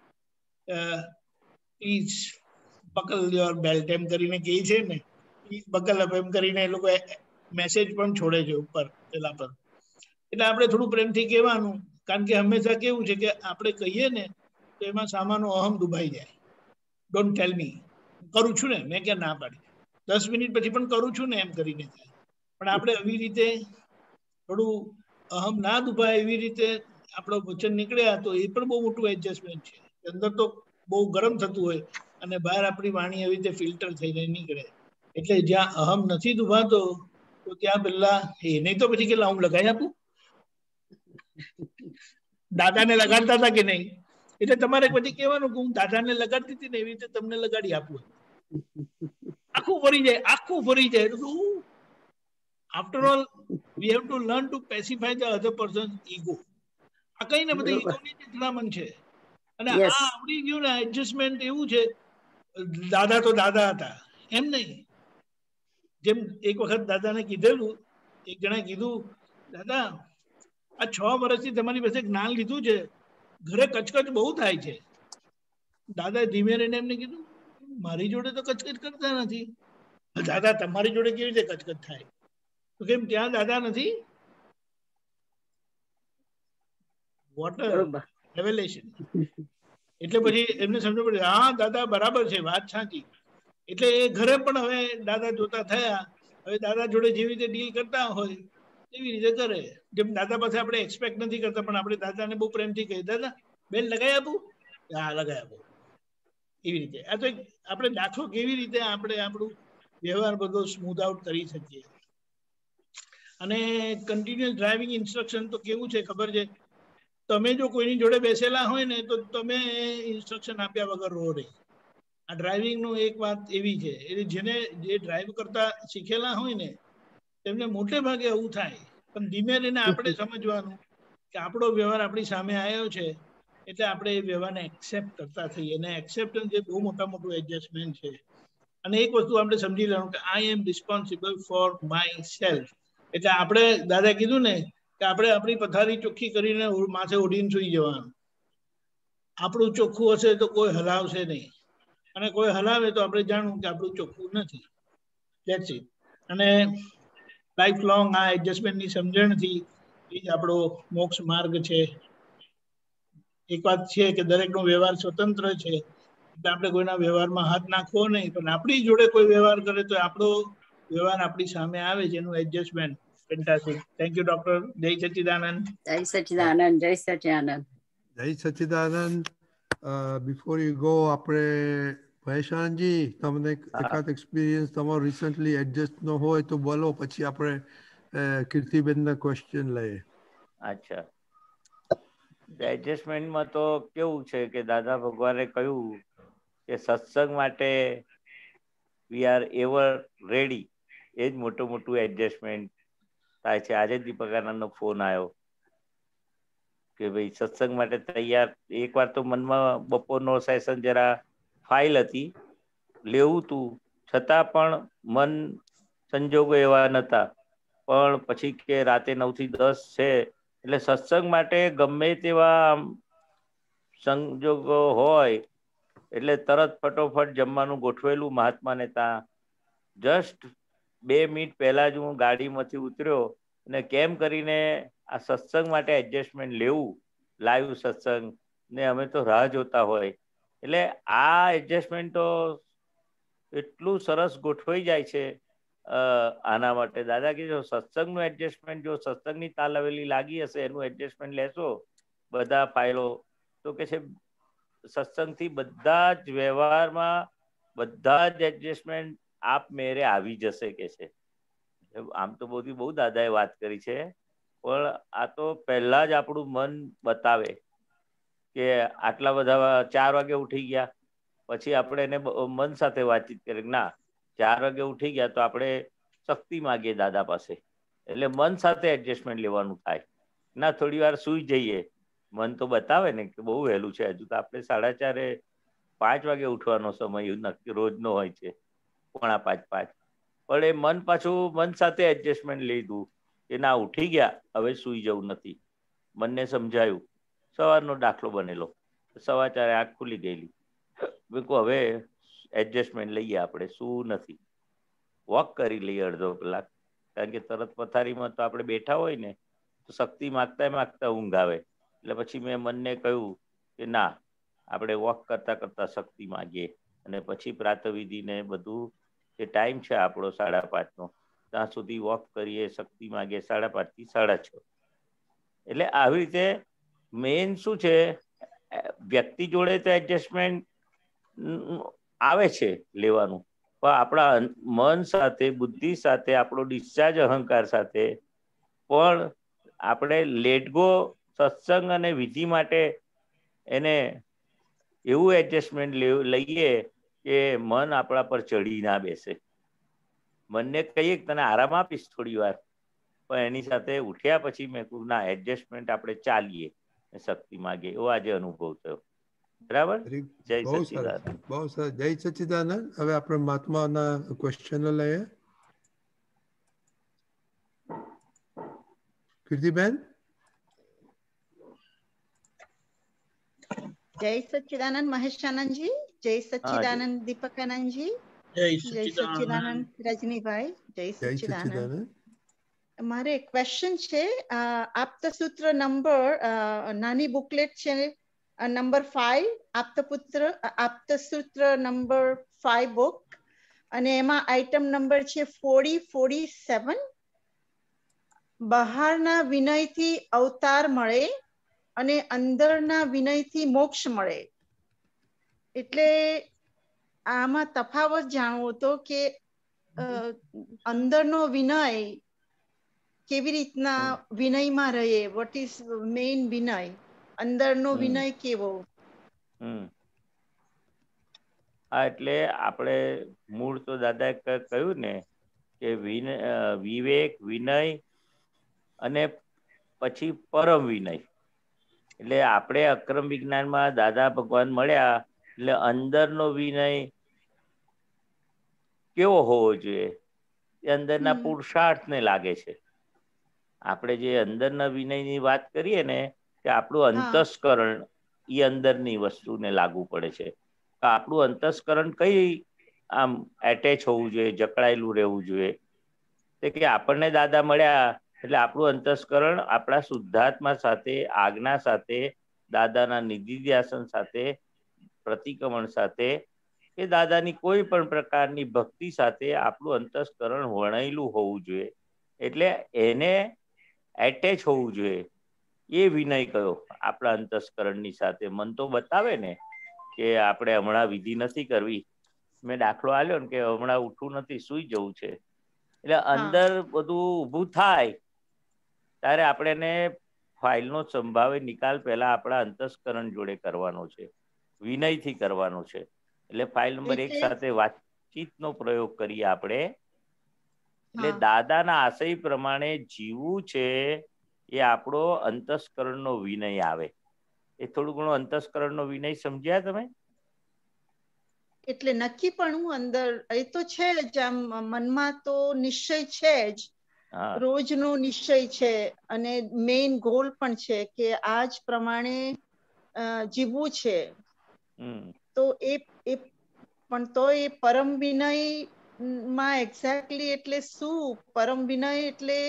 પ્લીઝ બકલ યોર બેલ્ટ એમ કરીને કહે છે ને, પ્લીઝ બકલ અપ એમ કરીને એ લોકો મેસેજ પણ છોડે છે ઉપર પેલા પર. એટલે આપણે થોડું પ્રેમથી કહેવાનું, કારણ કે હંમેશા કેવું છે કે આપણે કહીએ ને તો એમાં સામાનો અહમ દુભાઈ જાય. ડોન્ટ ટેલ મી, કરું છું ને, મેં ક્યાં ના પાડી, દસ મિનિટ પછી પણ કરું છું ને એમ કરીને થાય. પણ આપણે આવી રીતે થોડું અહમ ના દુભાય એવી રીતે આપણો વચન નીકળ્યા તો એ પણ બહુ મોટું એડજસ્ટમેન્ટ છે. અંદર તો બહુ ગરમ થતું હોય અને બહાર આપણી વાણી એવી રીતે ફિલ્ટર થઈને નીકળે. એટલે જ્યાં અહમ નથી દુભાતો તો ત્યાં પેલા એ નહીં તો પછી કેટલા હું લગાવી આપું, દાદાને લગાડતા હતા કે નહીં, એટલે તમારે પછી કહેવાનું કે હું દાદાને લગાડતી હતી ને એવી રીતે તમને લગાડી આપું. આખું ફરી જાય, આખું ફરી જાય. After all, we have to learn to pacify the other person's ego. આ કઈ ને બધું ઈગોની ચિંતામણ છે. અને આ આવડી ગયું ને એડજસ્ટમેન્ટ એવું છે, દાદા તો દાદા હતા એમ નહીં. જેમ એક વખત દાદાને કીધેલું, એક જણાએ કીધું, દાદા આ છ વર્ષથી તમારી પાસે જ્ઞાન લીધું છે, ઘરે કચકચ બહુ થાય છે. દાદા ધીમે રહીને એમને કીધું, મારી જોડે તો કચકચ કરતા નથી. દાદા તમારી જોડે કેવી રીતે કચકચ થાય? તો કેમ ત્યાં દાદા નથી? Water revelation. એટલે પછી એમને સમજ પડી, હા દાદા બરાબર છે, વાત સાચી. એટલે એ ઘરે પણ હવે દાદા જોતા થયા. હવે દાદા જોડે જેવી રીતે ડીલ કરતા હોય એવી રીતે કરે. જેમ દાદા પાસે આપણે એક્સપેક્ટ નથી કરતા, પણ આપણે દાદાને બહુ પ્રેમથી કહીએ, દાદા બેન લગાવી આપું? હા લગાવી આપો. એવી રીતે આ તો આપણે દાખલો કેવી રીતે આપણે આપણું વ્યવહાર બધો સ્મૂથ આઉટ કરી શકીએ. અને કન્ટિન્યુઅસ ડ્રાઇવિંગ ઇન્સ્ટ્રક્શન તો કેવું છે ખબર છે, તમે જો કોઈની જોડે બેસેલા હોય ને તો તમે ઇન્સ્ટ્રક્શન આપ્યા વગર રહો નહીં. આ ડ્રાઇવિંગનું એક વાત એવી છે, એટલે જેને જે ડ્રાઈવ કરતા શીખેલા હોય ને તેમને મોટે ભાગે એવું થાય. પણ ધીમે રહીને આપણે સમજવાનું કે આપણો વ્યવહાર આપણી સામે આવ્યો છે, એટલે આપણે એ વ્યવહારને એક્સેપ્ટ કરતા થઈએ. અને એક્સેપ્ટન્સ એ બહુ મોટા મોટું એડજસ્ટમેન્ટ છે. અને એક વસ્તુ આપણે સમજી લેવાનું કે I am responsible for myself. એટલે આપણે દાદા કીધું ને કે આપણે આપણી પથારી ચોખ્ખી કરીને માથે ઓઢીને સુઈ જવાનું. આપણું ચોખ્ખું હશે તો કોઈ હલાવશે નહીં, અને કોઈ હલાવે તો આપણે જાણવું કે આપણું ચોખ્ખું નથી. That's it. અને લાઈફ લોંગ આ એડજસ્ટમેન્ટની સમજણથી એ જ આપણો મોક્ષ માર્ગ છે. એક વાત છે કે દરેકનો વ્યવહાર સ્વતંત્ર છે, એટલે આપણે કોઈના વ્યવહારમાં હાથ નાખવો નહીં. પણ આપણી જોડે કોઈ વ્યવહાર કરે તો આપણો વ્યવહાર આપણી સામે આવે છે, એનું adjustment. Fantastic. Thank you doctor. જય સચ્ચિદાનંદ. જય સચ્ચિદાનંદ. જય સચ્ચિદાનંદ. જય સચ્ચિદાનંદ. બિફોર યુ ગો, આપણે મહેશાનજી તમને એકાદ એક્સપિરિયન્સ તમારો રિસન્ટલી એડજસ્ટ નો હોય તો બોલો, પછી આપણે કીર્તિબેનના ક્વેશ્ચન લઈએ. અચ્છા, એડજસ્ટમેન્ટમાં તો કેવું છે કે દાદા ભગવાને કહ્યું કે સત્સંગ માટે વી આર એવર રેડી. એ જ મોટું મોટું એડજસ્ટમેન્ટ થાય છે. આજે દીપકાનંદનો ફોન આવ્યો કે ભાઈ સત્સંગ માટે તૈયાર. એકવાર તો મનમાં બપોરનો સેશન જરા ફાઇલ હતી, લેવું તું, છતાં પણ મન સંજોગો એવા નહોતા. પણ પછી કે રાતે નવ થી દસ છે એટલે સત્સંગ માટે ગમે તેવા સંજોગો હોય એટલે તરત ફટોફટ જમવાનું ગોઠવેલું મહાત્માને ત્યાં. જસ્ટ બે મિનિટ પહેલા જ હું ગાડીમાંથી ઉતર્યો અને કેમ કરીને આ સત્સંગ માટે એડજસ્ટમેન્ટ લેવું, લાઈવ સત્સંગ ને અમે તો રાહ જોતા હોય. એટલે આ એડજસ્ટમેન્ટ તો એટલું સરસ ગોઠવાઈ જાય છે આના માટે. દાદા કીધું સત્સંગનું એડજસ્ટમેન્ટ, જો સત્સંગની તાલાવેલી લાગી હશે એનું એડજસ્ટમેન્ટ લેશો બધા ફાઇલો, તો કે છે સત્સંગથી બધા જ વ્યવહારમાં બધા જ એડજસ્ટમેન્ટ આપ મેરે આવી જશે કે છે. આમ તો બધી બહુ દાદાએ વાત કરી છે, પણ આ તો પહેલા જ આપણું મન બતાવે કે આટલા બધા ચાર વાગે ઉઠી ગયા, પછી આપણે એને મન સાથે વાતચીત કરી, ના ચાર વાગે ઉઠી ગયા તો આપણે શક્તિ માગીએ દાદા પાસે. એટલે મન સાથે એડજસ્ટમેન્ટ લેવાનું થાય. ના થોડી વાર સુઈ જઈએ, મન તો બતાવે ને કે બહુ વહેલું છે, હજુ તો આપણે સાડા ચારે પાંચ વાગે ઉઠવાનો સમય નક્કી રોજનો હોય છે, પોણા પાંચ પાંચ. પણ એ મન પાછું મન સાથે એડજસ્ટમેન્ટ લીધું કે ના ઉઠી ગયા, હવે સુઈ જવું નથી. મનને સમજાયું. સવારનો દાખલો બનેલો, સવા ચારે આંખ ખુલી ગયેલી. બિલકુલ હવે એડજસ્ટમેન્ટ લઈએ, આપણે શું નથી, વોક કરી લઈએ અડધો કલાક. કારણ કે તરત પથારીમાં તો આપણે બેઠા હોય ને તો શક્તિ માગતા માગતા ઊંઘ આવે. એટલે પછી મેં મનને કહ્યું કે ના, આપણે વોક કરતા કરતા શક્તિ માગીએ. અને પછી પ્રાતઃવિધિ ને બધું જે ટાઈમ છે આપણો સાડા પાંચનો, ત્યાં સુધી વોક કરીએ, શક્તિ માગીએ સાડા પાંચ થી સાડા છ. એટલે આવી રીતે મેઇન શું છે, વ્યક્તિ જોડે તો એડજસ્ટમેન્ટ આવે છે લેવાનું, પણ આપણા મન સાથે, બુદ્ધિ સાથે, આપણો ડિસ્ચાર્જ અહંકાર સાથે પણ આપણે લેટગો સત્સંગ અને વિધિ માટે એને એવું એડજસ્ટમેન્ટ લઈએ કે મન આપણા પર ચડી ના બેસે. મને કહીએ કે તને આરામ આપીશ થોડી વાર, પણ એની સાથે ઉઠ્યા પછી મેં કહ્યું ના, એડજસ્ટમેન્ટ આપણે ચાલીએ, શક્તિ માગીએ, એવો આજે અનુભવ થયો. બરાબર. જય બહુ સરસ, સચ્ચિદાનંદ. બહુ સરસ. જય સચ્ચિદાનંદ. હવે આપણે મહાત્માના ક્વેશ્ચન લઈએ. કીર્તિબેન. જય સચ્ચિદાનંદ મહેશાનંદજી, જય સચ્ચિદાનંદ દીપકાનંદજી, જય સચ્ચિદાનંદ રજનીભાઈ, જય સચ્ચિદાનંદ. મારે એક ક્વેશ્ચન છે. આપતસૂત્ર નંબર નાની બુકલેટ છે, નંબર ફાઈવ, આપતપુત્ર આપતસૂત્ર નંબર ફાઈવ બુક, અને એમાં આઈટમ નંબર છે ફોર્ટી ફોર્ટી સેવન. બહારના વિનયથી અવતાર મળે અને અંદરના વિનયથી મોક્ષ મળે. એટલે આમાં તફાવત જાણવો હતો કે અંદરનો વિનય કેવી રીતના વિનયમાં રહે, વોટ ઇઝ મેઇન વિનય, અંદરનો વિનય કેવો? હમ હા, એટલે આપણે મૂળ તો દાદાએ કહ્યું ને કે વિનય, વિવેક, વિનય અને પછી પરમ વિનય. એટલે આપણે અક્રમ વિજ્ઞાનમાં દાદા ભગવાન મળ્યા એટલે અંદરનો વિનય કેવો હોવો જોઈએ એ અંદરના પુરુષાર્થને લાગે છે. આપણે જે અંદરના વિનયની વાત કરીએ ને કે આપણું અંતસ્કરણ એ અંદરની વસ્તુને લાગુ પડે છે. તો આપણું અંતસ્કરણ કઈ આમ એટેચ હોવું જોઈએ, જકડાયેલું રહેવું જોઈએ? તે કે આપણને દાદા મળ્યા એટલે આપણું અંતસ્કરણ આપણા શુદ્ધાત્મા સાથે, આજ્ઞા સાથે, દાદાના નિધિધ્યાસન સાથે, પ્રતિક્રમણ સાથે, કે દાદાની કોઈ પણ પ્રકારની ભક્તિ સાથે આપણું અંતસ્કરણ વણાયેલું હોવું જોઈએ. એટલે એને એટેચ હોવું જોઈએ. એ વિનય કયો આપણા અંતસ્કરણની સાથે. મન તો બતાવે ને કે આપણે હમણાં વિધિ નથી કરવી, મેં દાખલો આલ્યો ને કે હમણાં ઉઠવું નથી, સુઈ જવું છે, એટલે અંદર બધું ઊભું થાય ત્યારે આપણે એને ફાઇલનો સંભાવે નિકાલ પહેલા આપણા અંતસ્કરણ જોડે કરવાનો છે, વિનયથી કરવાનો છે. એટલે ફાઇલ નંબર એક સાથે વાતચીતનો પ્રયોગ કરીએ આપણે. એટલે દાદાના આશય પ્રમાણે જીવવું છે એ આપણો અંતસ્કરણનો વિનય આવે. એ થોડું ઘણું અંતસ્કરણનો વિનય સમજ્યા તમે? એટલે નક્કી પણ હું અંદર એ તો છે જ, આમ મનમાં તો નિશ્ચય છે જ, રોજનો નિશ્ચય છે, અને મેઇન ગોલ પણ છે કે આજ પ્રમાણે જીવવું છે. તો એ એ પણ તો એ પરમ વિનય માં એક્ઝેક્ટલી એટલે શું? પરમ વિનય એટલે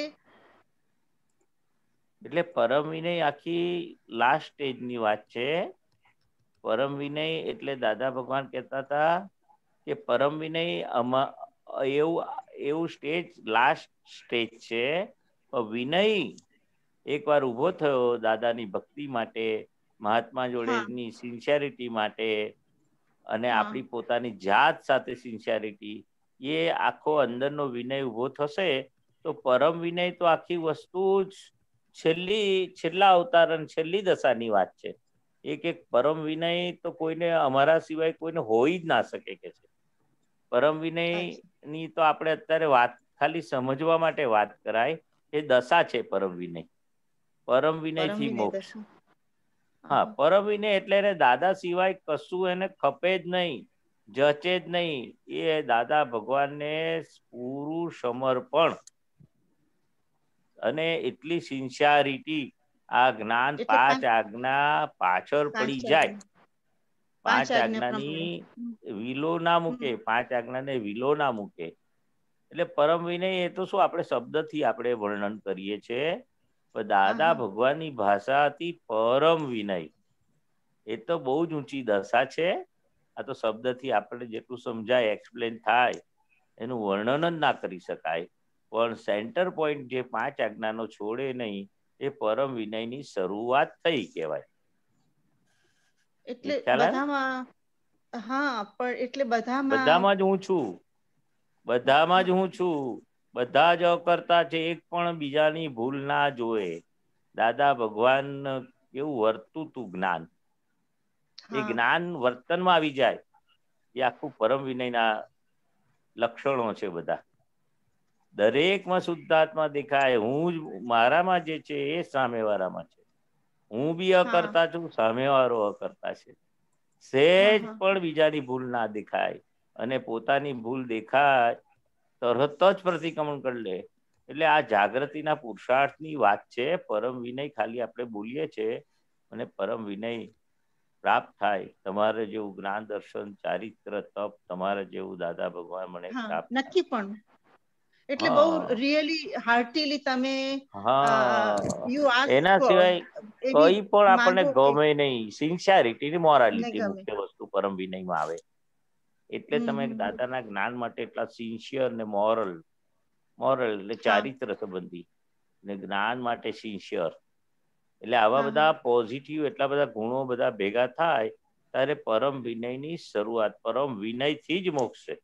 એટલે પરમ વિનય આખી લાસ્ટ સ્ટેજની વાત છે. પરમ વિનય એટલે દાદા ભગવાન કહેતા હતા કે પરમ વિનય એવું એવું સ્ટેજ લાસ્ટ સ્ટેજ છે. વિનય એક વાર ઉભો થયો દાદાની ભક્તિ માટે, મહાત્મા જોડેની સિન્સિયરિટી માટે, અને આપણી પોતાની જાત સાથે સિન્સિયરિટી, એ આખો અંદરનો વિનય ઉભો થશે તો પરમ વિનય તો આખી વસ્તુ જ છેલ્લી છેલ્લા અવતારણ છેલ્લી દશાની વાત છે. એક એક પરમ વિનય તો કોઈને અમારા સિવાય કોઈને હોઈ જ ના શકે કે છે. પરમ વિનય ની તો આપણે અત્યારે વાત ખાલી સમજવા માટે વાત કરાય, એ દશા છે પરમ વિનય. પરમ વિનયથી મોક્ષ. હા, પરમ વિનય એટલે એને દાદા સિવાય કશું એને ખપે જ નહીં, જચે જ નહીં. એ દાદા ભગવાનને પૂરું સમર્પણ અને એટલી સિન્સિયરિટી, આ જ્ઞાન પાંચ આજ્ઞા પાછળ પડી જાય, પાંચ આજ્ઞાની વિલો ના મૂકે, પાંચ આજ્ઞાને વિલો ના મૂકે. એટલે પરમ વિનય એ તો શું આપણે શબ્દથી આપણે વર્ણન કરીએ છીએ, પણ દાદા ભગવાનની ભાષા હતી પરમ વિનય. એ તો બહુ જ ઊંચી દશા છે. આ તો શબ્દથી આપણે જેટલું સમજાય, એક્સપ્લેન થાય, એનું વર્ણન જ ના કરી શકાય. પણ સેન્ટર પોઈન્ટ જે પાંચ આજ્ઞાનો છોડે નહીં, એ પરમ વિનયની શરૂઆત થઈ કહેવાય. એટલે બધામાં, હા, પણ એટલે બધામાં બધામાં જ હું છું, બધામાં જ હું છું. બધા જ અકર્તા છે, એક પણ બીજાની ભૂલ ના જોવે. દાદા ભગવાન કેવું વર્તું તું જ્ઞાન, એ જ્ઞાન વર્તનમાં આવી જાય, એ આખું પરમ વિનયના લક્ષણો છે બધા. દરેકમાં શુદ્ધાત્મા દેખાય. હું જ મારામાં જે છે એ સામેવાળામાં છે. હું બી અકર્તા છું, સામેવાળો અકર્તા છે. સહેજ પણ બીજાની ભૂલ ના દેખાય અને પોતાની ભૂલ દેખાય તરત જ પ્રતિક્રમણ કરી લે. એટલે આ જાગૃતિના પુરુષાર્થની વાત છે. પરમ વિનય ખાલી આપણે બોલીએ છીએ અને પરમ વિનય પ્રાપ્ત થાય. તમારે જેવું જ્ઞાન દર્શન ચારિત્ર તપ તમારે જેવું દાદા ભગવાન મને પ્રાપ્ત નક્કી પણ એટલે બહુ રિયલી હાર્ટીલી તમે એના સિવાય કઈ પણ આપણને ગમે નહીં. સિન્સિયરિટી ની મોરાલિટી મુખ્ય વસ્તુ પરમ વિનયમાં આવે. એટલે તમે દાદાના જ્ઞાન માટે એટલા સિન્સિયર ને મોરલ મોરલ એટલે ચારિત્ર સંબંધી ને જ્ઞાન માટે સિન્સિયર. એટલે આવા બધા પોઝિટિવ એટલા બધા ગુણો બધા ભેગા થાય ત્યારે પરમ વિનયની શરૂઆત. પરમ વિનયથી જ મોક્ષ છે.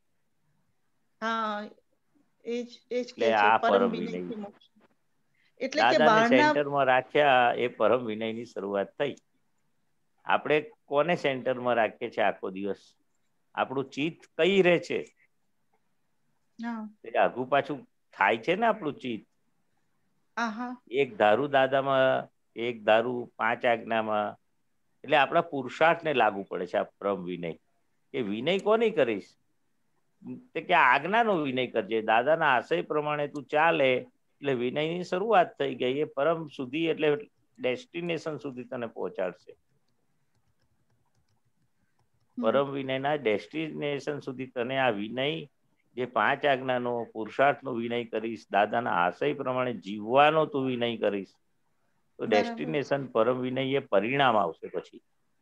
એટલે આ પરમ વિનય દાદાને સેન્ટરમાં રાખ્યા એ પરમ વિનયની શરૂઆત થઈ. આપણે કોને સેન્ટરમાં રાખીએ છીએ આખો દિવસ? આપણું ચિત્ત કઈ રહે છે? આઘું પાછું થાય છે ને આપણું ચિત્ત. એક ધારું દાદામાં, એક ધારું પાંચ આજ્ઞામાં. એટલે આપણા પુરુષાર્થને લાગુ પડે છે આ પરમ વિનય. કે વિનય કોની કરીશ? કે આજ્ઞાનો વિનય કરજે. દાદાના આશય પ્રમાણે તું ચાલે એટલે વિનયની શરૂઆત થઈ ગઈ. એ પરમ સુધી એટલે ડેસ્ટિનેશન સુધી તને પહોંચાડશે. પરમ વિનયના ડેસ્ટિનેશન સુધી તને આ વિનય જે પાંચ આજ્ઞાનો પુરુષાર્થનો વિનય કરીશ, દાદાના આશય પ્રમાણે જીવવાનો તું વિનય કરીશ તો ડેસ્ટિનેશન પરમ વિનય એ પરિણામ આવશે. પછી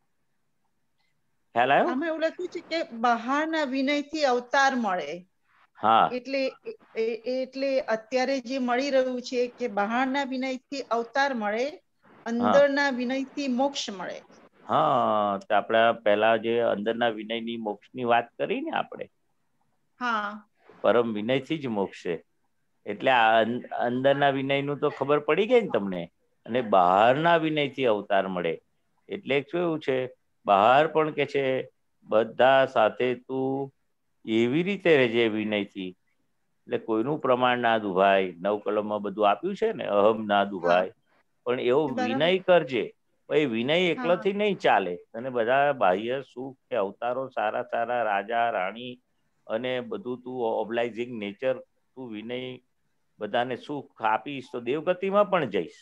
ખ્યાલ આવ્યો? આમાં એવું લખ્યું છે કે બહારના વિનયથી અવતાર મળે. હા, એટલે એટલે અત્યારે જે મળી રહ્યું છે કે બહારના વિનયથી અવતાર મળે, અંદરના વિનયથી મોક્ષ મળે. હા, તો આપડા પેલા જે અંદરના વિનયની મોક્ષની વાત કરી ને આપણે, હા, પરમ વિનયથી જ મોક્ષ છે. એટલે આ અંદરના વિનયનું તો ખબર પડી ગઈ ને તમને. અને બહારના વિનયથી અવતાર મળે. એટલે કેવું છે, બહાર પણ કે છે બધા સાથે તું એવી રીતે રહેજે વિનયથી. એટલે કોઈનું પ્રમાણ ના દુભાય. નવ કલમમાં બધું આપ્યું છે ને, અહમ ના દુભાય. પણ એવો વિનય કરજે. એ વિનય એકલાથી નહીં ચાલે. અને બધા બાહ્ય સુખ કે અવતારો સારા સારા રાજા રાણી અને બધું તું ઓબલાઇઝિંગ નેચર તું વિનય બધાને સુખ આપીશ તો દેવગતિમાં પણ જઈશ.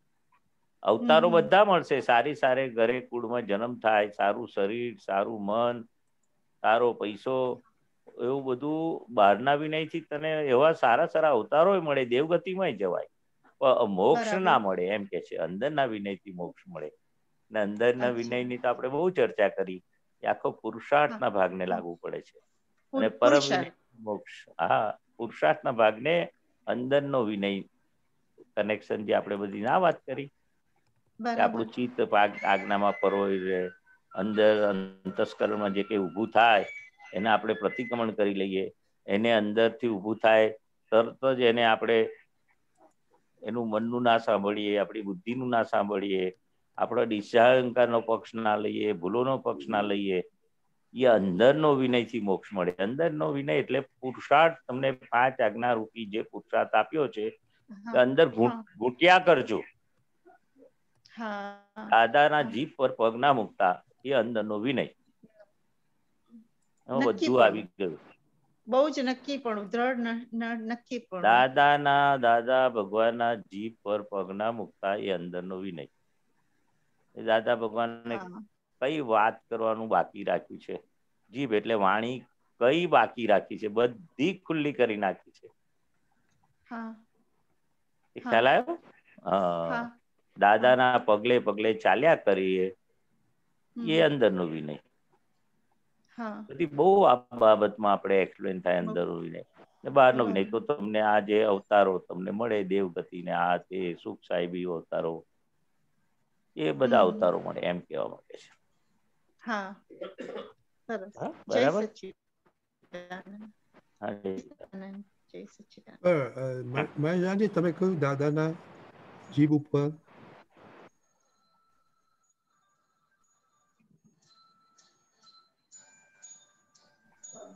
અવતારો બધા મળશે. સારી સારી ઘરે કુળમાં જન્મ થાય, સારું શરીર, સારું મન, સારો પૈસો, એવું બધું બહારના વિનયથી તને એવા સારા સારા અવતારો મળે. દેવગતિમાં જવાય. પણ મોક્ષ ના મળે એમ કે છે. અંદરના વિનયથી મોક્ષ મળે. ને અંદરના વિનયની તો આપણે બહુ ચર્ચા કરી. એ આખો પુરુષાર્થના ભાગને લાગુ પડે છે. અને પરમ વિનય મોક્ષ. હા, પુરુષાર્થના ભાગને અંદરનો વિનય કનેક્શન જે આપણે બધી ના વાત કરી, આપણું ચિત્ત આજ્ઞામાં પરોઈ રહે. અંદર અંતસ્કરણમાં જે કઈ ઊભું થાય એને આપણે પ્રતિક્રમણ કરી લઈએ. એને અંદરથી ઊભું થાય તરત જ એને આપણે એનું મનનું ના સાંભળીએ, આપણી બુદ્ધિનું ના સાંભળીએ, આપણો દિશાહંકારનો પક્ષ ના લઈએ, ભૂલોનો પક્ષ ના લઈએ. એ અંદરનો વિનયથી મોક્ષ મળે. અંદરનો વિનય એટલે પુરુષાર્થ. તમને પાંચ આજ્ઞા રૂપી જે પુરુષાર્થ આપ્યો છે અંદર ઘૂંટ્યા કરજો. દાદાના જીભ પર પગ ના મૂકતા. એ અંદરનો વિનય. બધું આવી ગયું. બહુ જ નક્કી પણ દ્રઢ નક્કી પણ. દાદાના દાદા ભગવાનના જીભ પર પગ ના મૂકતા એ અંદરનો વિનય. દાદા ભગવાનને કઈ વાત કરવાનું બાકી રાખ્યું છે? જીભ એટલે વાણી કઈ બાકી રાખી છે? બધી ખુલ્લી કરી નાખી છે. ખ્યાલ આવ્યો? હા, દાદાના પગલે પગલે ચાલ્યા કરીએ એ અંદરનો વિનય. બધી બહુ આ બાબતમાં આપણે એક્સપ્લેન થાય અંદરનો વિનય. બહારનો વિનય તો તમને આ જે અવતારો તમને મળે, દેવગતિ ને આ તે સુખ સાહેબી અવતારો, એ બધા અવતારો મળે એમ કહેવા માંગે છે. હા, સરસ. બરાબર. મહેશજી, તમે કહ્યું દાદાના જીભ ઉપર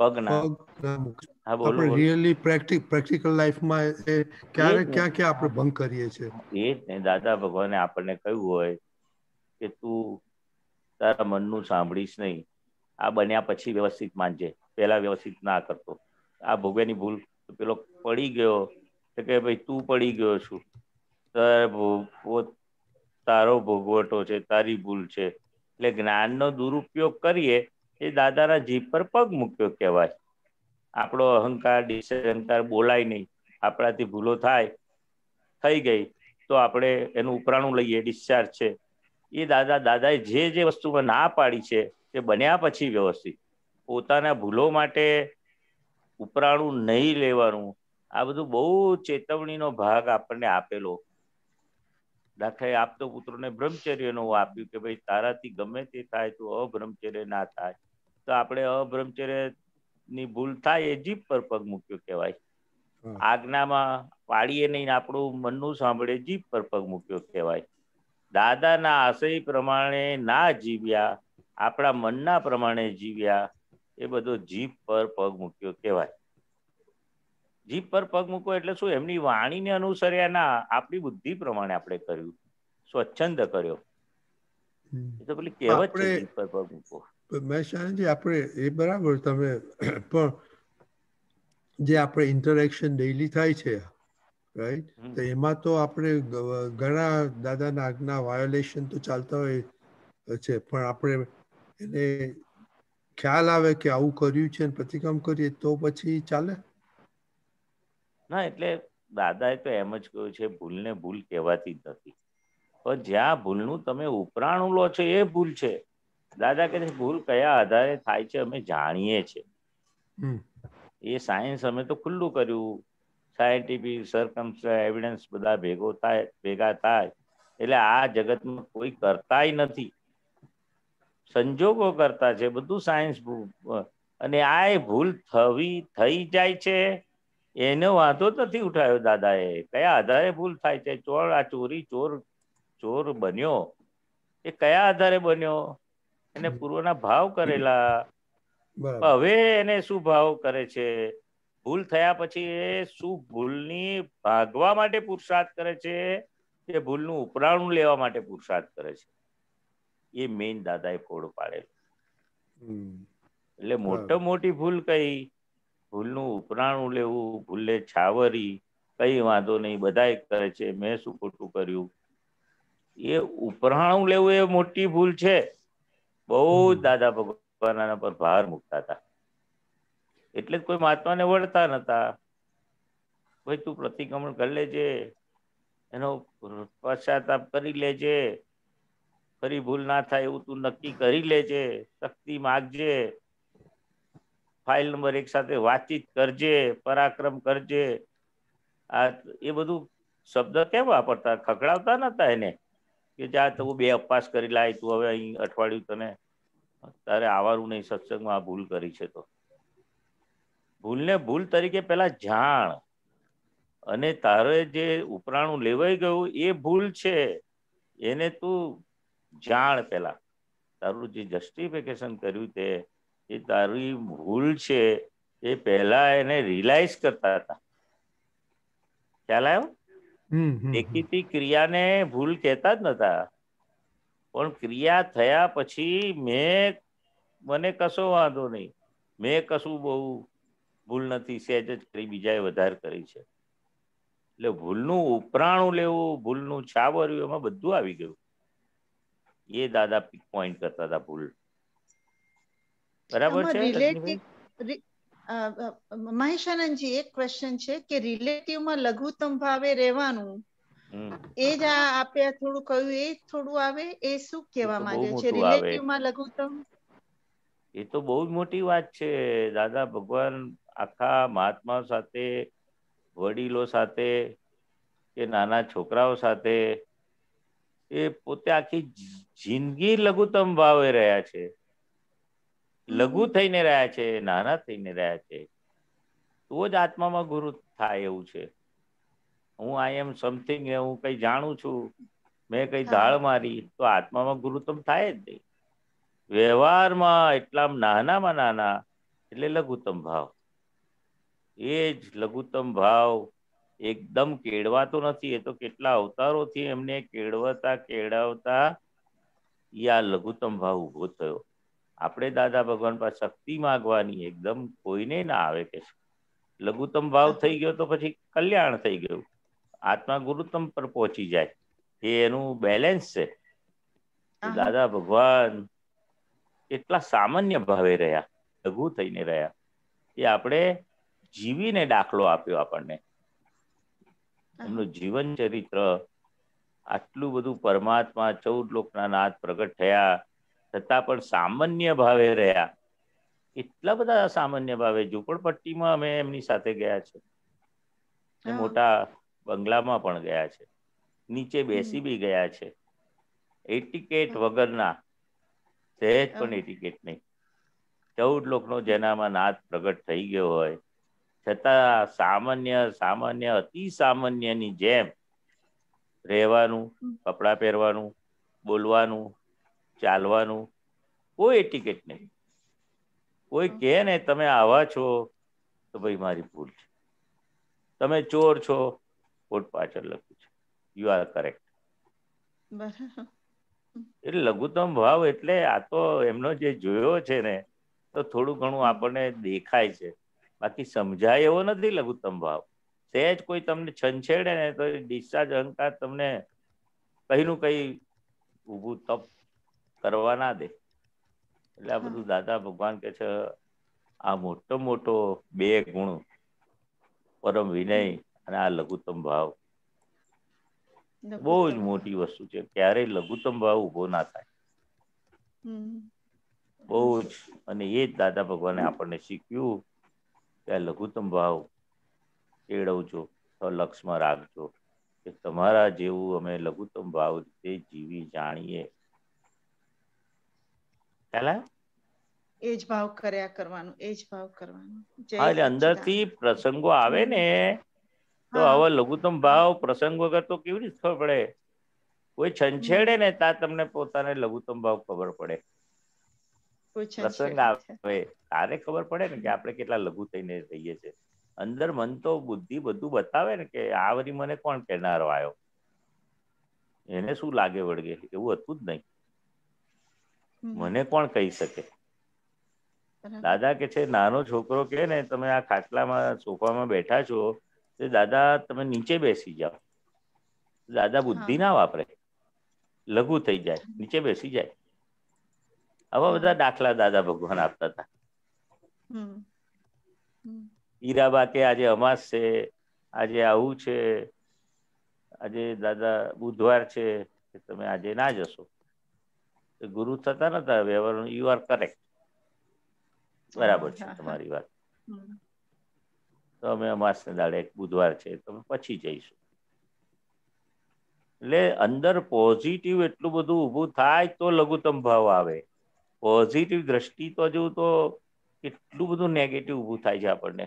પગ ના આપણે રિયલી પ્રેક્ટિક પ્રેક્ટિકલ લાઈફમાં એ ક્યારે ક્યાં ક્યાં આપણે ભંગ કરીએ છીએ? એ જ ને, દાદા ભગવાને આપણને કહ્યું હોય કે તું તારા મનનું સાંભળીશ નહીં, આ બન્યા પછી વ્યવસ્થિત માનજે, પેલા વ્યવસ્થિત ના કરતો. આ ભોગવ્યાની ભૂલ, પેલો પડી ગયો તો કે ભાઈ તું પડી ગયો છું, તારો ભોગવટો છે, તારી ભૂલ છે. એટલે જ્ઞાનનો દુરુપયોગ કરીએ એ દાદાના જીભ પર પગ મૂક્યો કહેવાય. આપણો અહંકાર અહંકાર બોલાય નહીં, આપણાથી ભૂલો થાય, થઈ ગઈ તો આપણે એનું ઉપરાણું લઈએ, ડિસ્ચાર્જ છે. એ દાદા દાદાએ જે જે વસ્તુમાં ના પાડી છે એ બન્યા પછી વ્યવસ્થિત પોતાના ભૂલો માટે ઉપરાણું નહીં લેવાનું. આ બધું બહુ ચેતવણીનો ભાગ આપણને આપેલો. દાખલા આપતો પુત્રોને બ્રહ્મચર્યનું આપ્યું કે ભાઈ તારાથી ગમે તે થાય તો અબ્રહ્મચર્ય ના થાય. તો આપણે અબ્રહ્મચર્ય ની ભૂલ થાય એ જીભ પર પગ મૂક્યો કહેવાય. આજ્ઞામાં પાડીએ નહીં, આપણું મનનું સાંભળે જીભ પર પગ મૂક્યો કહેવાય. દાદાના આશય પ્રમાણે ના જીવ્યા, આપણા મનના પ્રમાણે જીવ્યા, એ બધો જીભ પર પગ મૂક્યો કહેવાય. જીભ પર પગ મૂકો એટલે શું? એમની વાણીને અનુસર્યા ના, આપણી બુદ્ધિ પ્રમાણે આપણે કર્યું, સ્વચ્છંદ કર્યો. એ તો પેલી કહેવત છે, જીભ પર પગ મૂકો. મહેશાનજી, આપણે એ બરાબર, તમે પણ જે આપણે ઇન્ટરેક્શન ડેઈલી થાય છે, રાઈટ, તો એમાં તો આપણે ઘણા દાદાના આજ્ઞા વાયોલેશન તો ચાલતા હોય છે, પણ આપણે એને ખ્યાલ આવે કે આવું કર્યું છે પ્રતિક્રમ કરીએ તો પછી ચાલે ના? એટલે દાદાએ તો એમ જ કહ્યું છે, ભૂલને ભૂલ કહેવાતી જ નથી. પણ જ્યાં ભૂલનું તમે ઉપરાણું લો છો એ ભૂલ છે. દાદા કહે છે ભૂલ કયા આધારે થાય છે અમે જાણીએ છીએ. એ સાયન્સ અમે તો ખુલ્લું કર્યું, સાયન્ટિફિક સર્કમસ્ટન્સ એવિડન્સ બધા ભેગો થાય ભેગા થાય એટલે આ જગતમાં કોઈ કરતાય નથી, સંજોગો કરતા છે, બધું સાયન્સ. અને આ ભૂલ થવી થઈ જાય છે એનો વાંધો નથી ઉઠાવ્યો દાદાએ. કયા આધારે ભૂલ થાય છે? ચોર આ ચોરી ચોર ચોર બન્યો એ કયા આધારે બન્યો? એને પૂર્વના ભાવ કરેલા. હવે એને શું ભાવ કરે છે? ભૂલ થયા પછી એ શું ભૂલની ભાગવા માટે પુરુષાર્થ કરે છે કે ભૂલનું ઉપરાણું લેવા માટે પુરુષાર્થ કરે છે? એ મેઇન દાદાએ ફોડ પાડેલો. એટલે મોટો મોટી ભૂલ કઈ? ભૂલનું ઉપરાણું લેવું, ભૂલે છાવરી, કઈ વાંધો નહીં, બધાય કરે છે, મેં શું ખોટું કર્યું? એ ઉપરાણું લેવું એ મોટી ભૂલ છે. બહુ જ દાદા ભગવાન પર ભાર મૂકતા હતા. એટલે જ કોઈ મહાત્માને વળતા નતા. ભાઈ તું પ્રતિક્રમણ કરી લેજે, એનો પશ્ચાતાપ કરી લેજે, ફરી ભૂલ ના થાય એવું તું નક્કી કરી લેજે, શક્તિ માગજે, ફાઇલ નંબર એક સાથે વાતચીત કરજે, પરાક્રમ કરજે. આ એ બધું શબ્દ કેમ વાપરતા? ખકડાવતા નતા એને કે જા તું બે અપવાસ કરી લાય, તું હવે અહીં અઠવાડિયું તને તારે આવવાનું નહીં સત્સંગમાં, આ ભૂલ કરી છે તો. ભૂલને ભૂલ તરીકે પેલા જાણ, અને તારે જે ઉપરાણું લેવાઈ ગયું એ ભૂલ છે એને તું જાણ. પેલા તારું જે જસ્ટિફિકેશન કર્યું તે એ તારી ભૂલ છે એ પહેલા એને રિયલાઇઝ કરતા હતા. ખ્યાલ આવ્યો? દેખીતી ક્રિયાને ભૂલ કહેતા જ નતા, પણ ક્રિયા થયા પછી મેં મને કશો વાંધો નહીં, મેં કશું બહુ ભૂલ નથી, સહેજ જ કરી, બીજાએ વધારે કરી છે. એટલે ભૂલનું ઉપરાણું લેવું, ભૂલનું છાવર્યું, એમાં બધું આવી ગયું. એ દાદા પોઈન્ટ કરતા હતા ભૂલ. બરાબર છે મહેશાનંદજી? એક ક્વેશ્ચન છે કે રિલેટિવમાં લઘુત્તમ ભાવે રહેવાનું, એ જ આપે થોડું કહ્યું, એ થોડું આવે, એ શું કહેવા માંગે છે રિલેટિવમાં લઘુત્તમ? એ તો બહુ જ મોટી વાત છે. દાદા ભગવાન આખા મહાત્માઓ સાથે, વડીલો સાથે કે નાના છોકરાઓ સાથે એ પોતે આખી જિંદગી લઘુત્તમ ભાવે રહ્યા છે, લઘુ થઈને રહ્યા છે, નાના થઈને રહ્યા છે. તો જ આત્મામાં ગુરુ થાય એવું છે. હું આઈ એમ સમથિંગ, હું કઈ જાણું છું, મેં કઈ ધાળ મારી, તો આત્મામાં ગુરુત્તમ થાય જ નહીં. વ્યવહારમાં એટલા નાનામાં નાના એટલે લઘુત્તમ ભાવ. એ જ લઘુત્તમ ભાવ એકદમ કેળવાતો નથી. એ તો કેટલા અવતારોથી એમને કેળવતા કેળવતા આ લઘુત્તમ ભાવ ઉભો થયો. આપણે દાદા ભગવાન પાસે શક્તિ માગવાની, એકદમ કોઈને ના આવે કે લઘુત્તમ ભાવ થઈ ગયો તો પછી કલ્યાણ થઈ ગયું. આત્મા ગુરુત્તમ પર પહોંચી જાય. એ એનું બેલેન્સ છે. દાદા ભગવાન એટલા સામાન્ય ભાવે રહ્યા, લઘુ થઈને રહ્યા. એ આપણે જીવીને દાખલો આપ્યો આપણને. એમનું જીવન ચરિત્ર આટલું બધું, પરમાત્મા ચૌદ લોકના નાથ પ્રગટ થયા છતાં પણ સામાન્ય ભાવે રહ્યા. એટલા બધા સામાન્ય ભાવે. ઝૂંપડપટ્ટીમાં અમે એમની સાથે ગયા છે, મોટા બંગલામાં પણ ગયા છે, નીચે બેસી બી ગયા છે. એટિકેટ વગરના, સહેજ પણ એટિકેટ નહીં. ચૌદ લોકનો જેનામાં નાથ પ્રગટ થઈ ગયો હોય છતાં સામાન્ય સામાન્ય અતિ સામાન્યની જેમ રહેવાનું, કપડાં પહેરવાનું, બોલવાનું, ચાલવાનું, કોઈ એટિકેટ નહીં. કોઈ કહે ને તમે આવા છો તો ભાઈ મારી ભૂલ છે, તમે ચોર છો, કોટ પાછળ લખ્યું છે, યુ આર કરેક્ટ. એટલે લઘુત્તમ ભાવ એટલે આ તો એમનો જે જોયો છે ને તો થોડું ઘણું આપણને દેખાય છે, બાકી સમજાય એવો નથી લઘુત્તમ ભાવ. સહેજ કોઈ તમને છંછેડે ને તો ડિસ્ચાર્જ અહંકાર તમને કઈનું કઈ ઊભું તપ કરવા ના દે. એટલે આ બધું દાદા ભગવાન કે છે આ મોટો મોટો બે ગુણ, પરમ વિનય અને આ લઘુત્તમ ભાવ બહુ જ મોટી વસ્તુ છે. ક્યારેય લઘુત્તમ ભાવ ઉભો ના થાય, બહુ જ. અને એ જ દાદા ભગવાને આપણને શીખ્યું કે આ લઘુત્તમ ભાવ કેળવજો, તો લક્ષમાં રાખજો કે તમારા જેવું અમે લઘુત્તમ ભાવ રીતે જીવી જાણીએ. એ જ ભાવ કર્યા કરવાનું, એ જ ભાવ કરવાનું. હા, એટલે અંદરથી પ્રસંગો આવે ને તો આવા લઘુત્તમ ભાવ પ્રસંગ વગર તો કેવી રીતે ખબર પડે? કોઈ છંછેડે ને ત્યાં તમને પોતાને લઘુત્તમ ભાવ ખબર પડે. પ્રસંગ આવે તારે ખબર પડે ને કે આપણે કેટલા લઘુ થઈને રહીએ છીએ. અંદર મન તો બુદ્ધિ બધું બતાવે ને કે આ વળી મને કોણ કહેનારો આવ્યો, એને શું લાગે વળગે, એવું હતું જ નહીં. મને કોણ કહી શકે? દાદા કે છે નાનો છોકરો કે ને તમે આ ખાટલામાં સોફામાં બેઠા છો તો દાદા તમે નીચે બેસી જાઓ. દાદા બુદ્ધિ ના વાપરે, લઘુ થઈ જાય, નીચે બેસી જાય. આવા બધા દાખલા દાદા ભગવાન આપતા હતા. હીરાબા કે આજે અમાસ છે, આજે આવું છે, આજે દાદા બુધવાર છે, તમે આજે ના જશો. ગુરુ થતા નતા વ્યવહાર. યુ આર કરેક્ટ, બરાબર છે તમારી વાત. તો અમે અમાસને દાડે બુધવાર છે તો પછી જઈશું. એટલે અંદર પોઝિટિવ એટલું બધું ઊભું થાય તો લઘુત્તમ ભાવ આવે. પોઝિટિવ દ્રષ્ટિ તો જેવું તો કેટલું બધું નેગેટિવ ઊભું થાય છે આપણને.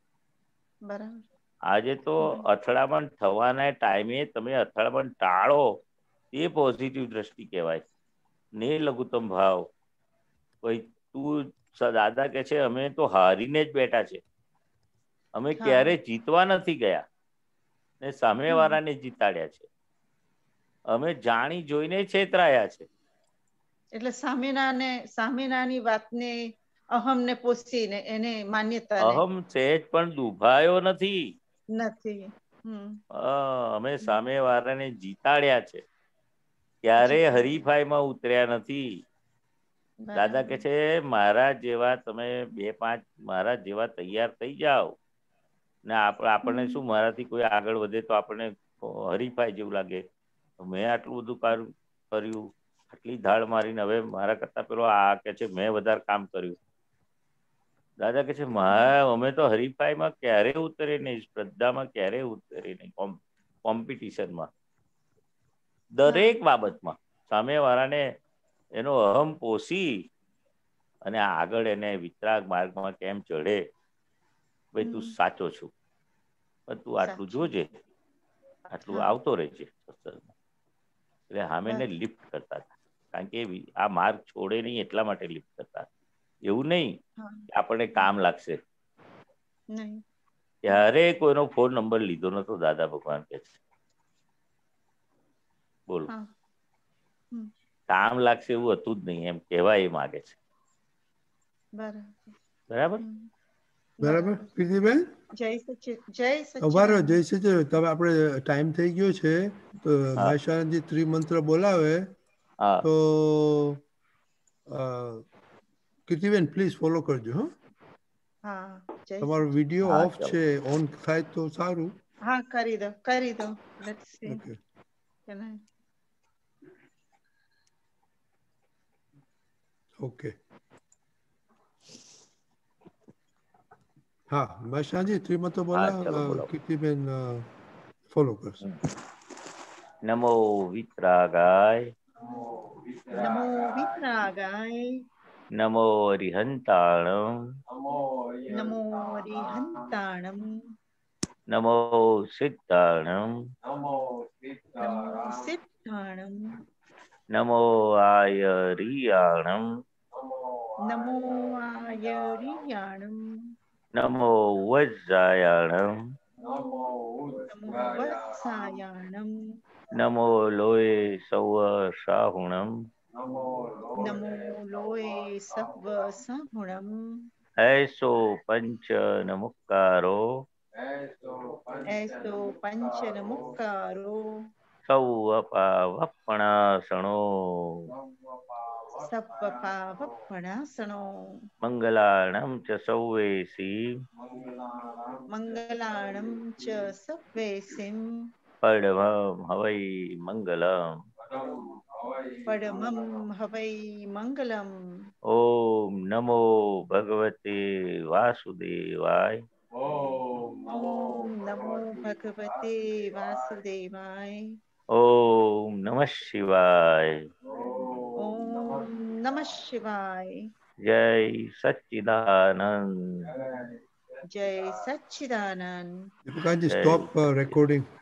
આજે તો અથડામણ થવાના ટાઈમે તમે અથડામણ ટાળો એ પોઝિટિવ દ્રષ્ટિ કહેવાય ને લઘુત્તમ ભાવ. ભાઈ તું દાદા કે છે અમે તો હારીને જ બેઠા છે, અમે ક્યારે જીતવા નથી ગયા ને સામે વાળાને જીતાડ્યા છે. અમે જાણી જોઈને છેતરાયા છે. એટલે સામેનાને સામેનાની વાતને અહમ ને પોષીને એને માન્યતા અહમ સહેજ પણ દુભાયો નથી નથી. અમે સામે વાળાને જીતાડ્યા છે, ક્યારે હરીફાઈમાં ઉતર્યા નથી. દાદા કે છે મારા જેવા તમે બે પાંચ મારા જેવા તૈયાર થઈ જાઓ ને આપણને શું મારાથી કોઈ આગળ વધે તો આપણને હરીફાઈ જેવું લાગે. મેં આટલું બધું કર્યું, આટલી ધાડ મારીને હવે મારા કરતા પેલો આ કે છે મેં વધારે કામ કર્યું. દાદા કે છે અમે તો હરીફાઈમાં ક્યારેય ઉતરે નહીં, સ્પર્ધામાં ક્યારેય ઉતરે નહીં, કોમ્પિટિશનમાં દરેક બાબતમાં સામે વાળાને એનો અહમ પોષી અને આગળ એને વિતરાગ માર્ગમાં કેમ ચડે. ભાઈ તું સાચો છું, તું આટલું જોજે, આટલું આવતો રહેજે. એટલે સામેને લિફ્ટ કરતા હતા, કારણ કે આ માર્ગ છોડે નહીં એટલા માટે લિફ્ટ કરતા. એવું નહીં કે આપણને કામ લાગશે. નહીં. ત્યારે કોઈનો ફોન નંબર લીધો નતો દાદા ભગવાન કે છે. બોલો, કામ લાગશે એવું હતું જ નહીં એમ કહેવા એ માગે છે. બરાબર બરાબર કીર્તિબેન? જય સચિદ જય સચિદ ઉભારો જય સચિદ. તમે આપણે ટાઈમ થઈ ગયો છે તો મહેશાનંદજી ત્રિમંત્ર બોલાવે તો કીર્તિબેન પ્લીઝ ફોલો કરજો. હા, તમારો વિડિયો ઓફ છે, ઓન થાય તો સારું. હા, કરી દો કરી દો. Let's see. ઓકે. હા, મહેશાનજી ત્રિમંત્ર બોલા, કીર્તિબેન ફોલો કરશે. નમો વિતરાગાય, નમો વિતરાગાય, નમો અરિહંતાણમ, નમો અરિહંતાણમ, નમો સિદ્ધાણમ, નમો સિદ્ધાણમ, નમો આયરિયાણમ, નમો આયરિયાણમ, નમો વજ્રાયાણમ, નમો વત્સાયાણમ, નમો લોય સૌ સાહુણમ, નમો લોય સવ સાહુણમ, એસો પંચ નમુકારો, એસો પંચ નમુકારો, સૌ અપાવપણાસણો, સપ્પપાવપણાસણો, મંગલાણમ ચ સૌવેસી, મંગલાણમ ચ સવ્વેસિમ, પડમમ હવૈ મંગલમ, પડમમ હવૈ મંગલમ. ઓમ નમો ભગવતે વાસુદેવાય, ઓમ નમો ભગવતે વાસુદેવાય, ઓમ નમઃ શિવાય, ઓમ નમઃ શિવાય. જય સચ્ચિદાનંદ, જય સચ્ચિદાનંદ. You can just stop uh, recording.